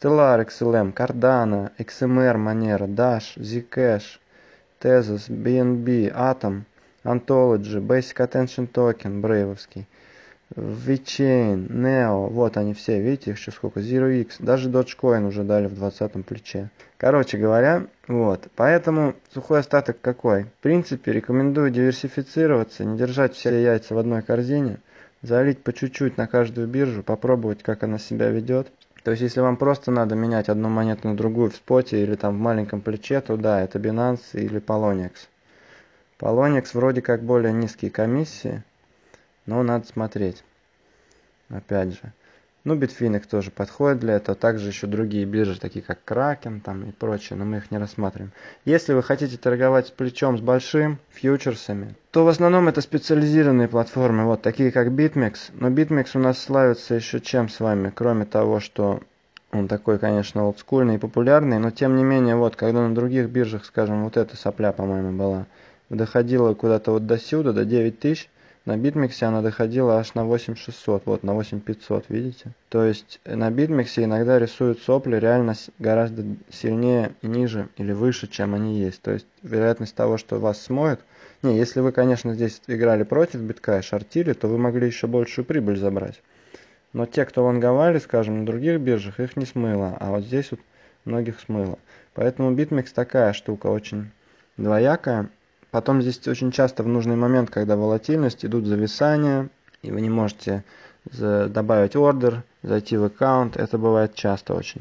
XLM, Cardano, XMR, Monero, Dash, Zcash, Tezos, BNB, Atom, Ontology, Basic Attention Token, Бреевский, VeChain, Neo, вот они все, видите, их еще сколько, ZeroX, даже Dogecoin уже дали в 20-м плече. Короче говоря, вот. Поэтому сухой остаток какой? В принципе, рекомендую диверсифицироваться, не держать все яйца в одной корзине, залить по чуть-чуть на каждую биржу, попробовать, как она себя ведет. То есть, если вам просто надо менять одну монету на другую в споте или там в маленьком плече, то да, это Binance или Poloniex. Poloniex вроде как более низкие комиссии, но надо смотреть. Опять же. Ну, Bitfinex тоже подходит для этого. Также еще другие биржи, такие как Kraken там и прочее, но мы их не рассматриваем. Если вы хотите торговать с плечом, с большим, фьючерсами, то в основном это специализированные платформы, вот такие как BitMEX. Но BitMEX у нас славится еще чем с вами, кроме того, что он такой, конечно, олдскульный и популярный, но тем не менее, вот, когда на других биржах, скажем, вот эта сопля, по-моему, была, доходила куда-то вот до сюда, до 9000, на BitMEX она доходила аж на 8600, вот на 8500, видите? То есть на BitMEX иногда рисуют сопли реально гораздо сильнее и ниже или выше, чем они есть. То есть вероятность того, что вас смоют. Не, если вы, конечно, здесь играли против битка и шортили, то вы могли еще большую прибыль забрать. Но те, кто ванговали, скажем, на других биржах, их не смыло, а вот здесь вот многих смыло. Поэтому BitMEX такая штука очень двоякая. Потом здесь очень часто в нужный момент, когда волатильность, идут зависания, и вы не можете добавить ордер, зайти в аккаунт, это бывает часто очень.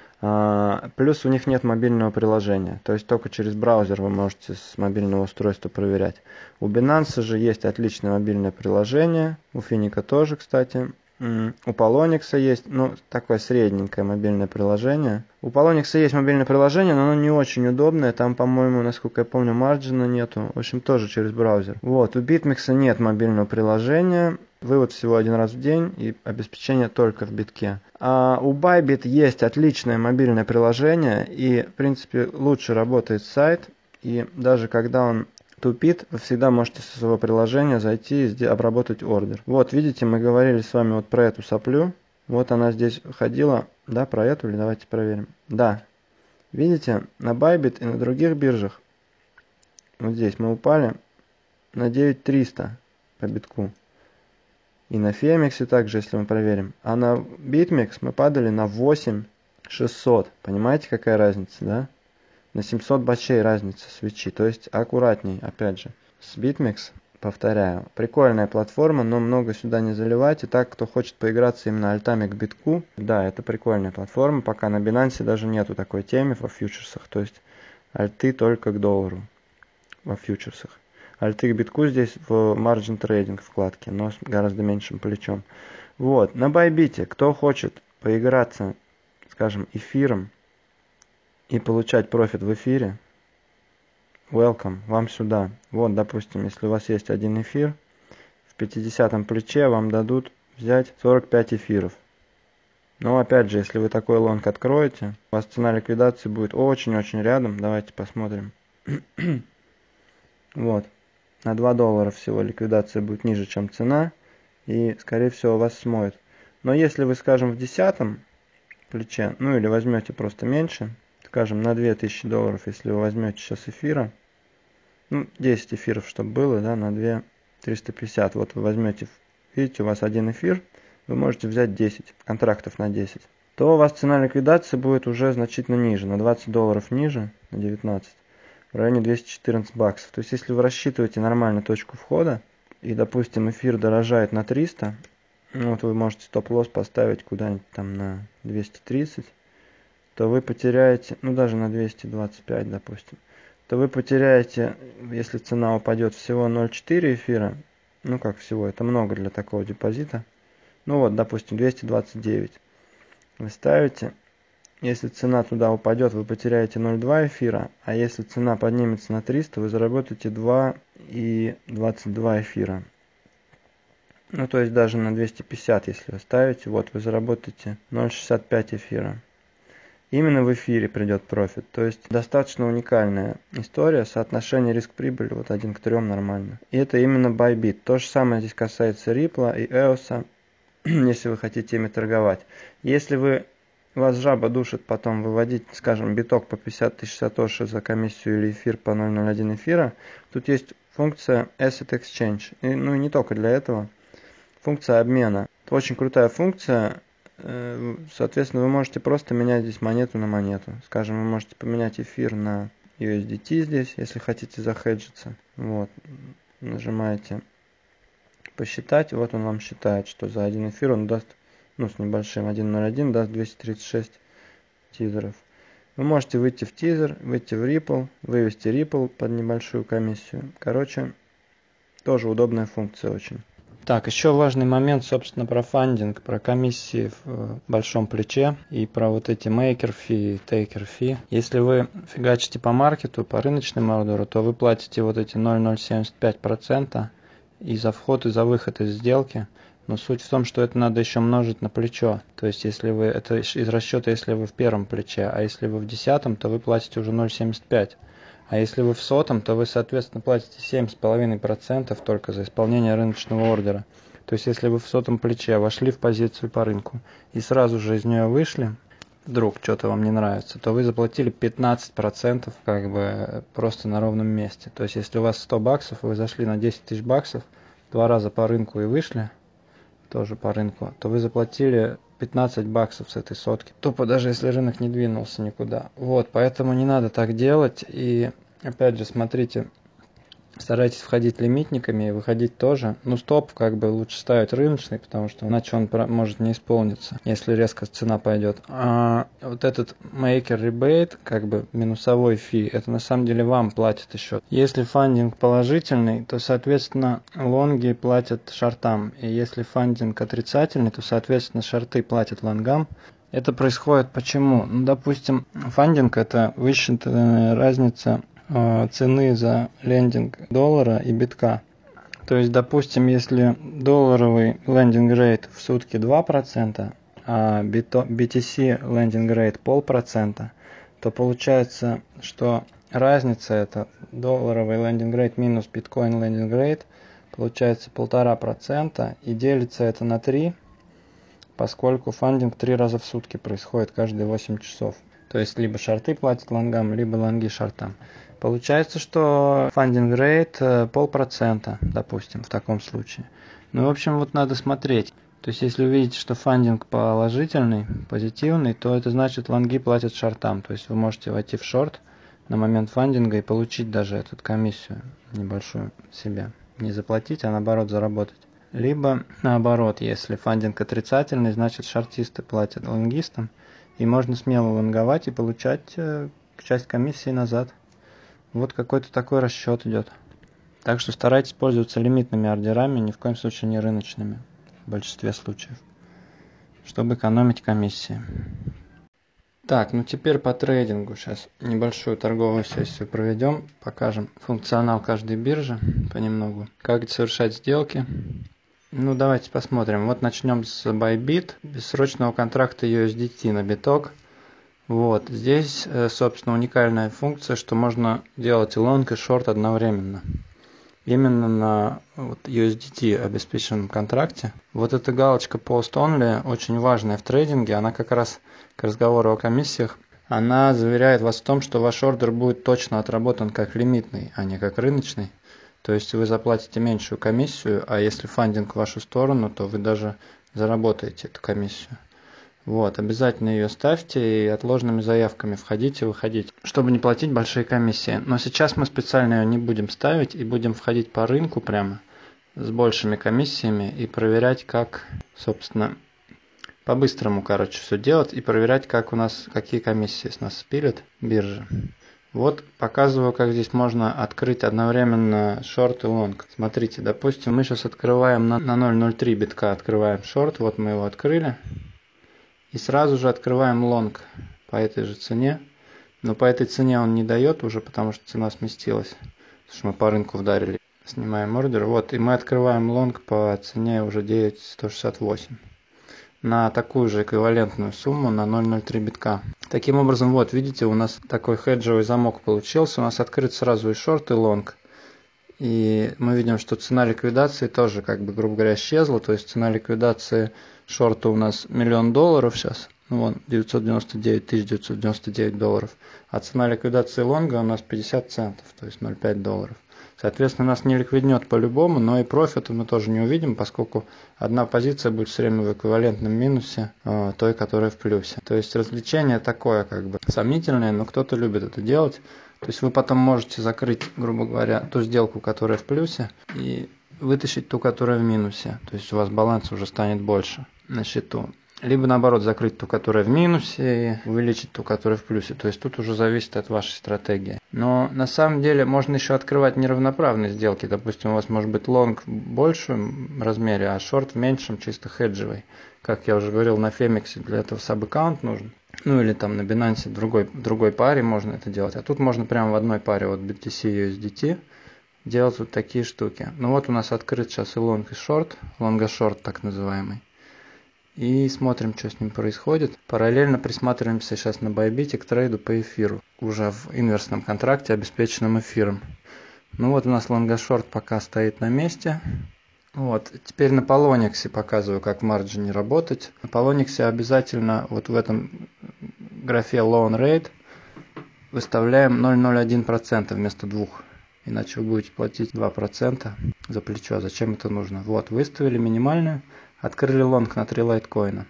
Плюс у них нет мобильного приложения, то есть только через браузер вы можете с мобильного устройства проверять. У Binance же есть отличное мобильное приложение, у Финика тоже, кстати. У Poloniex есть, ну, такое средненькое мобильное приложение. У Poloniex есть мобильное приложение, но оно не очень удобное. Там, по-моему, насколько я помню, марджина нету. В общем, тоже через браузер. Вот, у BitMEX нет мобильного приложения. Вывод всего один раз в день и обеспечение только в битке. А у Bybit есть отличное мобильное приложение и, в принципе, лучше работает сайт. И даже когда он тупит, вы всегда можете со своего приложения зайти и обработать ордер. Вот, видите, мы говорили с вами вот про эту соплю. Вот она здесь ходила. Да, про эту или давайте проверим. Да. Видите, на Bybit и на других биржах, вот здесь мы упали на 9300 по битку. И на Фемиксе также, если мы проверим. А на BitMEX мы падали на 8600. Понимаете, какая разница, да? На 700 бачей разница свечи, то есть аккуратней, опять же. С BitMEX, повторяю, прикольная платформа, но много сюда не заливать. И так, кто хочет поиграться именно альтами к битку, да, это прикольная платформа, пока на Binance даже нету такой темы во фьючерсах, то есть альты только к доллару во фьючерсах. Альты к битку здесь в Margin Trading вкладке, но с гораздо меньшим плечом. Вот, на Bybit, кто хочет поиграться, скажем, эфиром, и получать профит в эфире, welcome, вам сюда. Вот, допустим, если у вас есть один эфир, в 50-м плече вам дадут взять 45 эфиров. Но опять же, если вы такой лонг откроете, у вас цена ликвидации будет очень-очень рядом. Давайте посмотрим. Вот, на $2 всего ликвидация будет ниже, чем цена, и, скорее всего, вас смоет. Но если вы, скажем, в 10-м плече, ну или возьмете просто меньше, скажем, на $2000, если вы возьмете сейчас эфира, ну, 10 эфиров, чтобы было, да, на 2 350. Вот вы возьмете, видите, у вас один эфир, вы можете взять 10 контрактов на 10. То у вас цена ликвидации будет уже значительно ниже, на $20 ниже, на 19, в районе 214 баксов. То есть, если вы рассчитываете нормально точку входа, и, допустим, эфир дорожает на 300, ну, вот вы можете стоп-лосс поставить куда-нибудь там на 230, то вы потеряете, ну даже на 225, допустим, то вы потеряете, если цена упадет всего 0,4 эфира, ну как всего, это много для такого депозита, ну вот, допустим, 229 вы ставите, если цена туда упадет, вы потеряете 0,2 эфира, а если цена поднимется на 300, вы заработаете 2,22 эфира. Ну, то есть даже на 250, если вы ставите, вот вы заработаете 0,65 эфира. Именно в эфире придет профит. То есть достаточно уникальная история, соотношение риск-прибыль вот 1 к 3 нормально. И это именно Bybit. То же самое здесь касается Ripple и EOS, если вы хотите ими торговать. Если вас жаба душит потом выводить, скажем, биток по 50 тысяч сатоши за комиссию или эфир по 0,01 эфира, тут есть функция Asset Exchange. И, ну и не только для этого. Функция обмена. Это очень крутая функция. Соответственно, вы можете просто менять здесь монету на монету. Скажем, вы можете поменять эфир на USDT здесь, если хотите захеджиться. Вот, нажимаете посчитать, вот он вам считает, что за один эфир он даст, с небольшим 1.01 даст 236 тизеров. Вы можете выйти в тизер, выйти в Ripple, вывести Ripple под небольшую комиссию. Короче, тоже удобная функция очень. Так, еще важный момент, собственно, про фандинг, про комиссии в большом плече и про вот эти maker fee, taker fee. Если вы фигачите по маркету, по рыночному ордеру, то вы платите вот эти 0,075% и за вход, и за выход из сделки. Но суть в том, что это надо еще множить на плечо. То есть, если вы, это из расчета, если вы в первом плече, а если вы в 10, то вы платите уже 0,75. А если вы в 100, то вы, соответственно, платите 7,5% только за исполнение рыночного ордера. То есть, если вы в 100 плече вошли в позицию по рынку и сразу же из нее вышли, вдруг что-то вам не нравится, то вы заплатили 15% как бы просто на ровном месте. То есть, если у вас 100 баксов, вы зашли на 10 тысяч баксов, 2 раза по рынку и вышли, тоже по рынку, то вы заплатили 15 баксов с этой сотки. Тупо даже если рынок не двинулся никуда. Вот, поэтому не надо так делать. И опять же, смотрите, старайтесь входить лимитниками и выходить тоже. Стоп как бы лучше ставить рыночный, потому что иначе он может не исполниться, если резко цена пойдет. А вот этот maker rebate, как бы минусовой фи, это на самом деле вам платят еще. Если фандинг положительный, то, соответственно, лонги платят шортам. И если фандинг отрицательный, то, соответственно, шорты платят лонгам. Это происходит почему? Допустим, фандинг – это высчитанная разница цены за лендинг доллара и битка. То есть, допустим, если долларовый лендинг рейт в сутки 2%, а BTC лендинг рейт 0,5%, то получается, что разница это долларовый лендинг рейт минус биткоин лендинг рейт получается 1,5% и делится это на 3, поскольку фандинг 3 раза в сутки происходит каждые 8 часов. То есть, либо шорты платят лонгам, либо лонги шортам. Получается, что фандинг рейт 0,5%, допустим, в таком случае. В общем, вот надо смотреть. То есть, если вы видите, что фандинг положительный, позитивный, то это значит, лонги платят шортам. То есть, вы можете войти в шорт на момент фандинга и получить даже эту комиссию небольшую себе. Не заплатить, а наоборот заработать. Либо наоборот, если фандинг отрицательный, значит, шортисты платят лонгистам. И можно смело лонговать и получать часть комиссии назад. Вот какой-то такой расчет идет. Так что старайтесь пользоваться лимитными ордерами, ни в коем случае не рыночными, в большинстве случаев, чтобы экономить комиссии. Так, теперь по трейдингу. Сейчас небольшую торговую сессию проведем, покажем функционал каждой биржи понемногу, как совершать сделки. Давайте посмотрим. Вот начнем с Bybit, бессрочного контракта USDT на биток. Вот, здесь, собственно, уникальная функция, что можно делать и лонг, и шорт одновременно. Именно на USDT обеспеченном контракте. Вот эта галочка Post Only очень важная в трейдинге. Она как раз к разговору о комиссиях. Она заверяет вас в том, что ваш ордер будет точно отработан как лимитный, а не как рыночный. То есть вы заплатите меньшую комиссию, а если фандинг в вашу сторону, то вы даже заработаете эту комиссию. Вот, обязательно ее ставьте и отложенными заявками входите, выходите, чтобы не платить большие комиссии. Но сейчас мы специально ее не будем ставить и будем входить по рынку прямо с большими комиссиями и проверять, как, собственно, по-быстрому, все делать и проверять, какие комиссии с нас спилят биржа. Вот показываю, как здесь можно открыть одновременно шорт и лонг. Смотрите, допустим, мы сейчас открываем на 0.03 битка, открываем шорт, вот мы его открыли. И сразу же открываем лонг по этой же цене. Но по этой цене он не дает уже, потому что цена сместилась. Потому что мы по рынку вдарили. Снимаем ордер. Вот, и мы открываем лонг по цене уже 9.168. На такую же эквивалентную сумму на 0.03 битка. Таким образом, вот, видите, у нас такой хеджевый замок получился. У нас открыт сразу и шорт, и лонг. И мы видим, что цена ликвидации тоже, грубо говоря, исчезла. То есть цена ликвидации шорта у нас $1 000 000 сейчас. 999 999 долларов. А цена ликвидации лонга у нас 50 центов, то есть $0,5. Соответственно, нас не ликвиднет по-любому, но и профита мы тоже не увидим, поскольку одна позиция будет все время в эквивалентном минусе той, которая в плюсе. То есть развлечение такое как бы сомнительное, но кто-то любит это делать. То есть вы потом можете закрыть, грубо говоря, ту сделку, которая в плюсе, и вытащить ту, которая в минусе. То есть у вас баланс уже станет больше на счету. Либо наоборот закрыть ту, которая в минусе, и увеличить ту, которая в плюсе. То есть тут уже зависит от вашей стратегии. Но на самом деле можно еще открывать неравноправные сделки. Допустим, у вас может быть лонг в большем размере, а шорт в меньшем, чисто хеджевый. Как я уже говорил, на Фемиксе для этого саб-аккаунт нужен. Ну или там на Binance в другой паре можно это делать. А тут можно прямо в одной паре от BTC и USDT делать вот такие штуки. Ну вот у нас открыт сейчас и лонг, и шорт. Лонго-шорт так называемый. И смотрим, что с ним происходит. Параллельно присматриваемся сейчас на Bybit к трейду по эфиру. Уже в инверсном контракте, обеспеченном эфиром. Ну вот у нас лонгошорт пока стоит на месте. Вот. Теперь на Poloniex показываю, как в марджине работать. На Poloniex обязательно вот в этом графе Loan Rate выставляем 0,01% вместо 2%. Иначе вы будете платить 2% за плечо. Зачем это нужно? Вот, выставили минимальную. Открыли лонг на 3 лайткоина.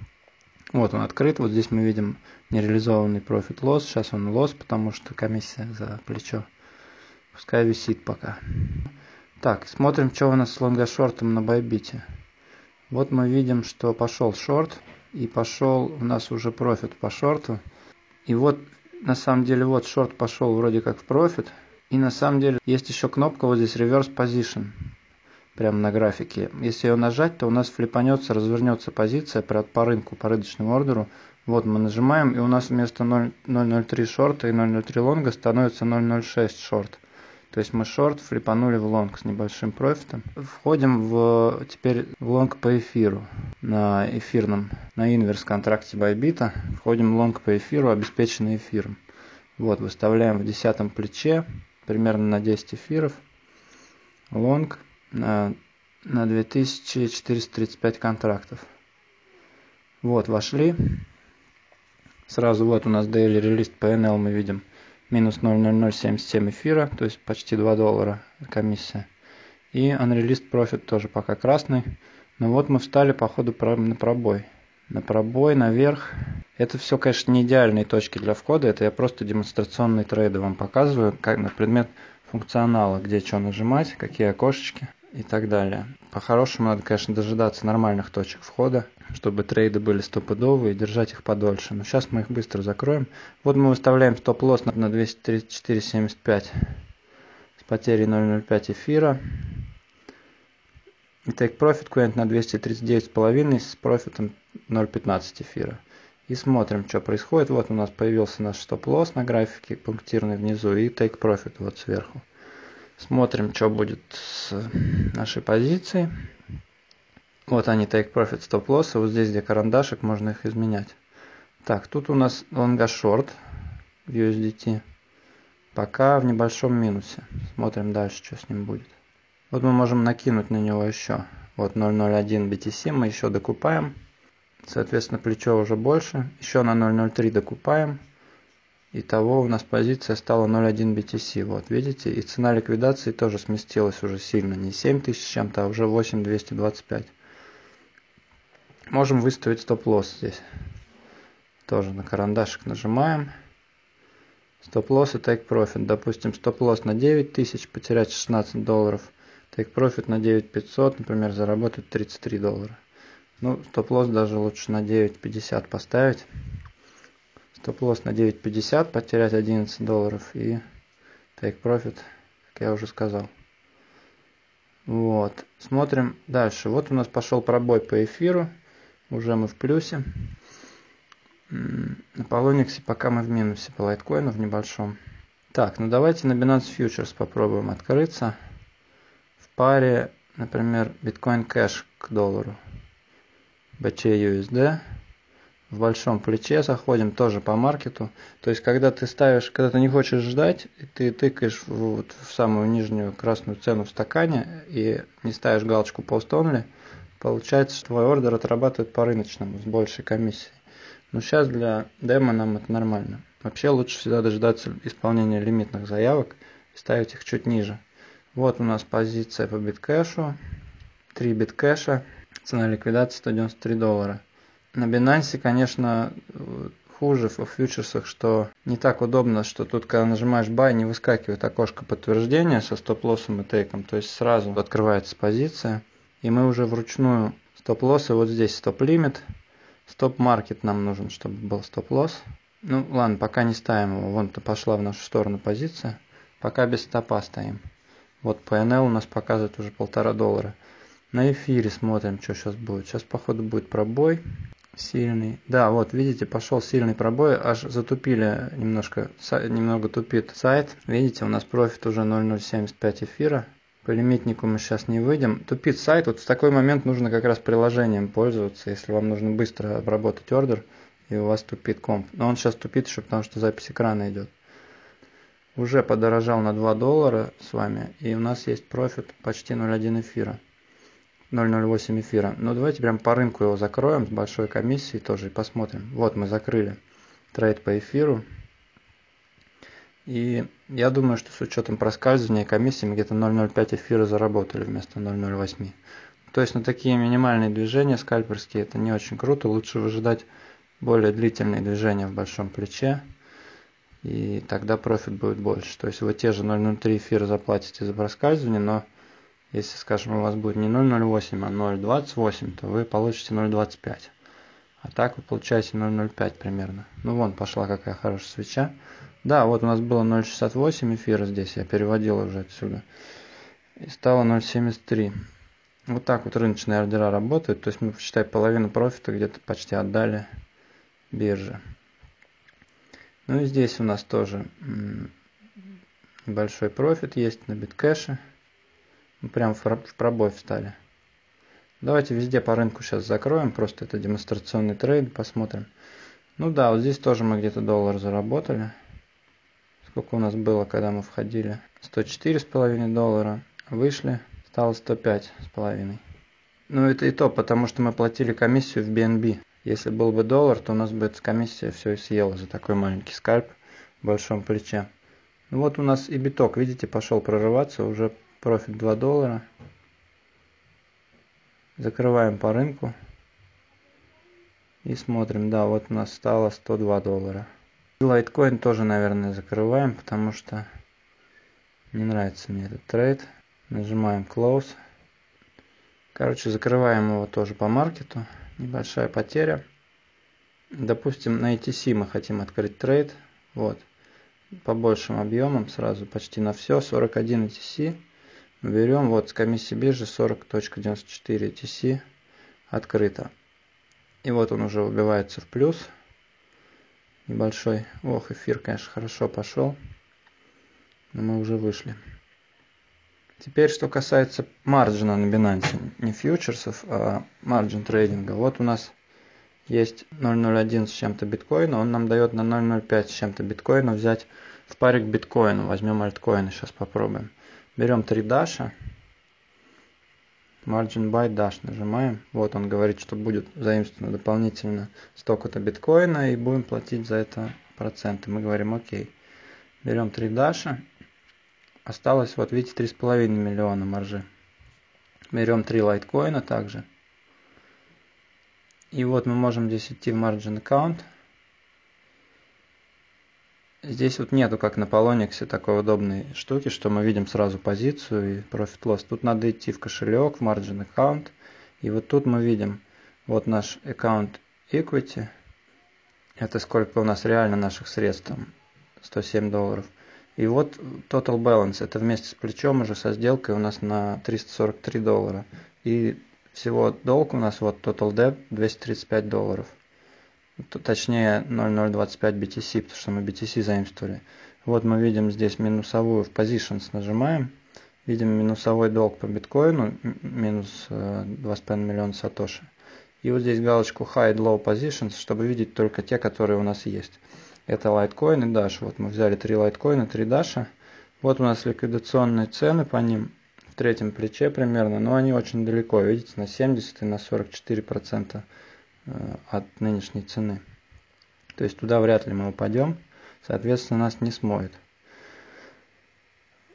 Вот он открыт. Вот здесь мы видим нереализованный профит-лосс. Сейчас он лосс, потому что комиссия за плечо. Пускай висит пока. Так, смотрим, что у нас с лонгошортом на Bybit. Вот мы видим, что пошел шорт. И пошел у нас уже профит по шорту. И вот, на самом деле, вот шорт пошел вроде как в профит. И на самом деле есть еще кнопка вот здесь Reverse Position. Прямо на графике. Если ее нажать, то у нас флипанется, развернется позиция по рынку, по рыночному ордеру. Вот мы нажимаем, и у нас вместо 0.03 шорта и 0.03 лонга становится 0.06 шорт. То есть мы шорт флипанули в лонг с небольшим профитом. Входим теперь в лонг по эфиру. На инверс контракте Bybit. Входим в лонг по эфиру, обеспеченный эфиром. Вот, выставляем в 10-м плече, примерно на 10 эфиров. Лонг на 2435 контрактов. Вот, вошли. Сразу вот у нас daily release PNL мы видим. Минус 0.0077 эфира, то есть почти $2 комиссия. И unreleased profit тоже пока красный. Но вот мы встали по ходу на пробой. На пробой, наверх. Это все, конечно, не идеальные точки для входа. Это я просто демонстрационные трейды вам показываю, как на предмет функционала, где что нажимать, какие окошечки и так далее. По-хорошему надо, конечно, дожидаться нормальных точек входа, чтобы трейды были стопудовые и держать их подольше. Но сейчас мы их быстро закроем. Вот мы выставляем стоп-лосс на 234.75 с потерей 0.05 эфира. И take profit куда-нибудь на 239.5 с профитом 0.15 эфира. И смотрим, что происходит. Вот у нас появился наш стоп-лосс на графике, пунктирный внизу, и take profit вот сверху. Смотрим, что будет с нашей позицией. Вот они, take profit, стоп-лоссы. Вот здесь, где карандашик, можно их изменять. Так, тут у нас лонго-шорт в USDT. Пока в небольшом минусе. Смотрим дальше, что с ним будет. Вот мы можем накинуть на него еще. Вот 0.01 BTC мы еще докупаем. Соответственно, плечо уже больше. Еще на 0.03 докупаем. Итого у нас позиция стала 0.1 BTC. Вот, видите? И цена ликвидации тоже сместилась уже сильно. Не 7000 чем-то, а уже 8225. Можем выставить стоп-лосс здесь. Тоже на карандашик нажимаем. Стоп-лосс и take profit. Допустим, стоп-лосс на 9000, потерять $16. Take profit на 9500, например, заработать $33. Ну, стоп-лосс даже лучше на 9.50 поставить. Стоп-лосс на 9.50, потерять $11 и take profit, как я уже сказал. Вот. Смотрим дальше. Вот у нас пошел пробой по эфиру. Уже мы в плюсе. На Poloniex пока мы в минусе по лайткоину в небольшом. Так, ну давайте на Binance Futures попробуем открыться. В паре, например, Bitcoin Cash к доллару. BCUSD. В большом плече заходим тоже по маркету. То есть, когда ты не хочешь ждать, и ты тыкаешь в самую нижнюю красную цену в стакане и не ставишь галочку Post Only, получается, что твой ордер отрабатывает по рыночному с большей комиссией. Но сейчас для демо нам это нормально. Вообще лучше всегда дождаться исполнения лимитных заявок и ставить их чуть ниже. Вот у нас позиция по биткэшу. 3 биткэша. Цена ликвидации $193. На Binance, конечно, хуже в фьючерсах, что не так удобно, что тут, когда нажимаешь buy, не выскакивает окошко подтверждения со стоп-лоссом и тейком. То есть сразу открывается позиция. И мы уже вручную стоп-лоссы. Вот здесь стоп-лимит. Стоп-маркет нам нужен, чтобы был стоп-лосс. Ну ладно, пока не ставим его. Вон-то пошла в нашу сторону позиция. Пока без стопа стоим. Вот PNL у нас показывает уже $1,5. На эфире смотрим, что сейчас будет. Сейчас, походу, будет пробой сильный. Да, вот, видите, пошел сильный пробой. Аж затупили немного тупит сайт. Видите, у нас профит уже 0,075 эфира. По лимитнику мы сейчас не выйдем. Тупит сайт. Вот в такой момент нужно как раз приложением пользоваться, если вам нужно быстро обработать ордер, и у вас тупит комп. Но он сейчас тупит еще потому, что запись экрана идет. Уже подорожал на $2 с вами, и у нас есть профит почти 0,1 эфира. 0,08 эфира. Ну давайте прям по рынку его закроем с большой комиссией тоже и посмотрим. Вот мы закрыли трейд по эфиру. И я думаю, что с учетом проскальзывания комиссии мы где-то 0,05 эфира заработали вместо 0,08. То есть на такие минимальные движения скальперские это не очень круто. Лучше выжидать более длительные движения в большом плече. И тогда профит будет больше. То есть вы те же 0,03 эфира заплатите за проскальзывание, но если, скажем, у вас будет не 0,08, а 0,28, то вы получите 0,25. А так вы получаете 0,05 примерно. Ну вон пошла какая хорошая свеча. Да, вот у нас было 0,68 эфира здесь, я переводил уже отсюда. И стало 0,73. Вот так вот рыночные ордера работают. То есть мы, считай, половину профита где-то почти отдали бирже. Ну и здесь у нас тоже большой профит есть на биткэше. Мы прям в пробой встали. Давайте везде по рынку сейчас закроем. Просто это демонстрационный трейд. Посмотрим. Ну да, вот здесь тоже мы где-то $1 заработали. Сколько у нас было, когда мы входили? $104,5. Вышли. Стало 105,5. Ну это и то, потому что мы платили комиссию в BNB. Если был бы $1, то у нас бы эта комиссия все и съела за такой маленький скальп в большом плече. Ну вот у нас и биток, видите, пошел прорываться. Уже профит $2. Закрываем по рынку. И смотрим, да, вот у нас стало $102. И лайткоин тоже, наверное, закрываем, потому что не нравится мне этот трейд. Нажимаем Close. Короче, закрываем его тоже по маркету. Небольшая потеря. Допустим, на ETC мы хотим открыть трейд. Вот. По большим объемам сразу почти на все. 41 ETC. Мы берем вот с комиссии биржи 40.94 ETC. Открыто. И вот он уже выбивается в плюс. Небольшой. Ох, эфир, конечно, хорошо пошел. Но мы уже вышли. Теперь, что касается марджина на Binance. Не фьючерсов, а марджин трейдинга. Вот у нас есть 0.01 с чем-то биткоина. Он нам дает на 0.05 с чем-то биткоина взять в паре к биткоину. Возьмем альткоины, сейчас попробуем. Берем 3 даша. Margin by dash нажимаем. Вот он говорит, что будет заимствовано дополнительно столько-то биткоина и будем платить за это проценты. Мы говорим окей. Берем 3 даша. Осталось, вот видите, 3,5 миллиона маржи. Берем 3 лайткоина также. И вот мы можем здесь идти в margin account. Здесь вот нету, как на Poloniex, такой удобной штуки, что мы видим сразу позицию и profit loss. Тут надо идти в кошелек, в margin account. И вот тут мы видим, вот наш account equity. Это сколько у нас реально наших средств, там $107. И вот total balance, это вместе с плечом уже со сделкой у нас на $343. И всего долг у нас, вот total debt $235. Точнее 0.025 BTC, потому что мы BTC заимствовали. Вот мы видим здесь минусовую в positions нажимаем. Видим минусовой долг по биткоину, минус 2,5 миллиона сатоши. И вот здесь галочку Hide Low Positions, чтобы видеть только те, которые у нас есть. Это лайткоин и Dash. Вот мы взяли 3 лайткоина, 3 Dash. Вот у нас ликвидационные цены по ним в третьем плече примерно, но они очень далеко, видите, на 70 и на 44% от нынешней цены. То есть туда вряд ли мы упадем, соответственно нас не смоет.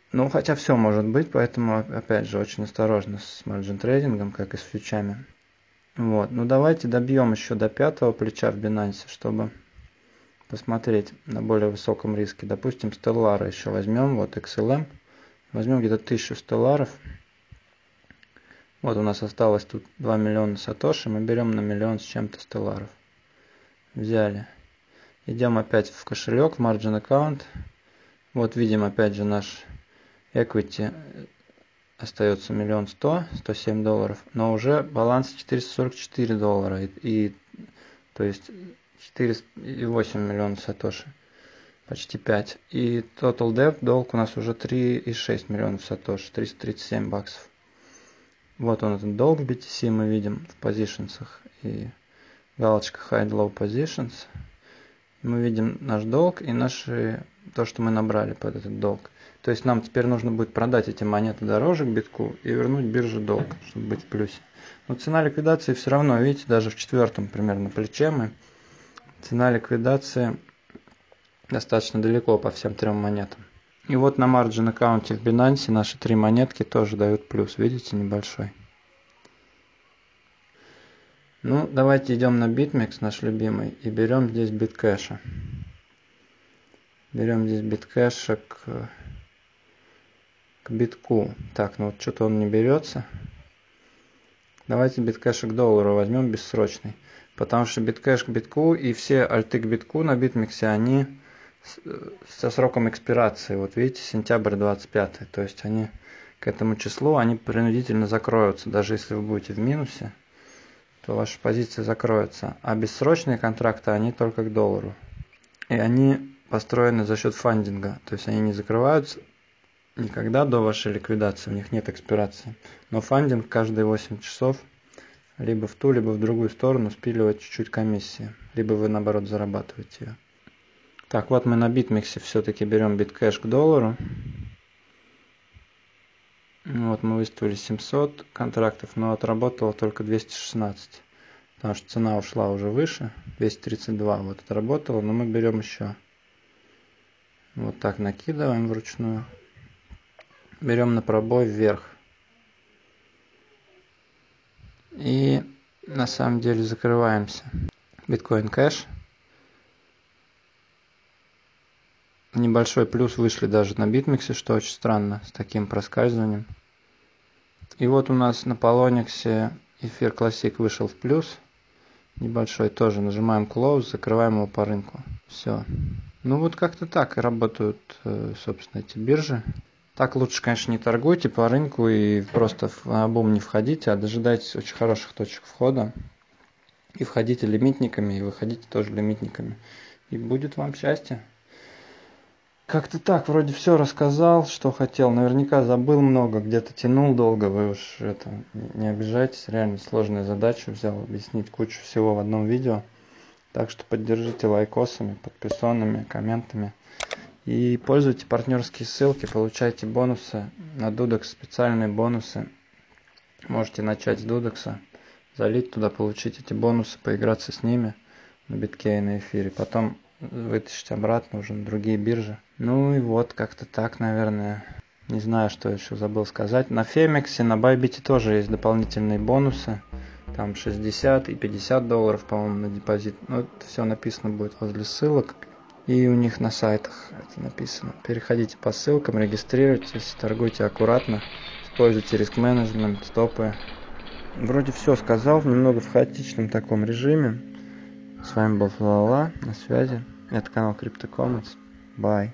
Ну, хотя все может быть, поэтому, опять же, очень осторожно с марджин трейдингом, как и с фьючами. Вот, ну давайте добьем еще до пятого плеча в Binance, чтобы посмотреть на более высоком риске. Допустим, Stellar еще возьмем, вот XLM. Возьмем где-то 1000 Stellar'ов. Вот у нас осталось тут 2 миллиона сатоши, мы берем на миллион с чем-то Stellar'ов. Взяли. Идем опять в кошелек, в Margin Account. Вот видим опять же наш equity остается 1 107 долларов, но уже баланс 444 доллара, то есть 4,8 миллиона сатоши, почти 5. И total debt, долг у нас уже 3,6 миллионов сатоши, 337 баксов. Вот он, этот долг в BTC мы видим в позишенсах и галочка hide low positions. Мы видим наш долг и то, что мы набрали под этот долг. То есть нам теперь нужно будет продать эти монеты дороже к битку и вернуть бирже долг, чтобы быть в плюсе. Но цена ликвидации все равно, видите, даже в четвертом примерно плече цена ликвидации достаточно далеко по всем трем монетам. И вот на margin аккаунте в Binance наши три монетки тоже дают плюс, видите, небольшой. Ну, давайте идем на BitMEX, наш любимый, и берем здесь биткэша. Берем здесь биткэша к битку. Так, ну вот что-то он не берется. Давайте биткэша к доллару возьмем бессрочный. Потому что биткэш к битку и все альты к битку на BitMEX, они со сроком экспирации. Вот видите, сентябрь 25. То есть они к этому числу, они принудительно закроются. Даже если вы будете в минусе, то ваша позиция закроется. А бессрочные контракты, они только к доллару. И они построены за счет фандинга. То есть они не закрываются никогда до вашей ликвидации, у них нет экспирации. Но фандинг каждые 8 часов либо в ту, либо в другую сторону спиливает чуть-чуть комиссии. Либо вы, наоборот, зарабатываете ее. Так, вот мы на BitMEX все-таки берем биткэш к доллару. Вот мы выставили 700 контрактов, но отработало только 216. Потому что цена ушла уже выше, 232 вот отработала, но мы берем еще. Вот так накидываем вручную. Берем на пробой вверх. И на самом деле закрываемся. Bitcoin Cash. Небольшой плюс вышли даже на BitMEX, что очень странно, с таким проскальзыванием. И вот у нас на Poloniex эфир Classic вышел в плюс. Небольшой тоже. Нажимаем Close, закрываем его по рынку. Все. Ну вот как-то так и работают, собственно, эти биржи. Так лучше, конечно, не торгуйте по рынку и просто на обум не входите, а дожидайтесь очень хороших точек входа. И входите лимитниками, и выходите тоже лимитниками. И будет вам счастье. Как-то так, вроде все рассказал, что хотел. Наверняка забыл много, где-то тянул долго. Вы уж это не обижайтесь. Реально сложная задача. Взял объяснить кучу всего в одном видео. Так что поддержите лайкосами, подписонами, комментами. И пользуйте партнерские ссылки, получайте бонусы. На Dudex специальные бонусы. Можете начать с Dudex, залить туда, получить эти бонусы, поиграться с ними на битке и на эфире. Потом вытащить обратно уже на другие биржи. Ну и вот, как-то так, наверное. Не знаю, что еще забыл сказать. На Фемексе, на Байбите тоже есть дополнительные бонусы. Там 60 и 50 долларов, по-моему, на депозит. Ну, это все написано будет возле ссылок. И у них на сайтах это написано. Переходите по ссылкам, регистрируйтесь, торгуйте аккуратно. Используйте риск-менеджмент, стопы. Вроде все сказал, немного в хаотичном таком режиме. С вами был Флала, на связи. Это канал CryptoCommons. Bye.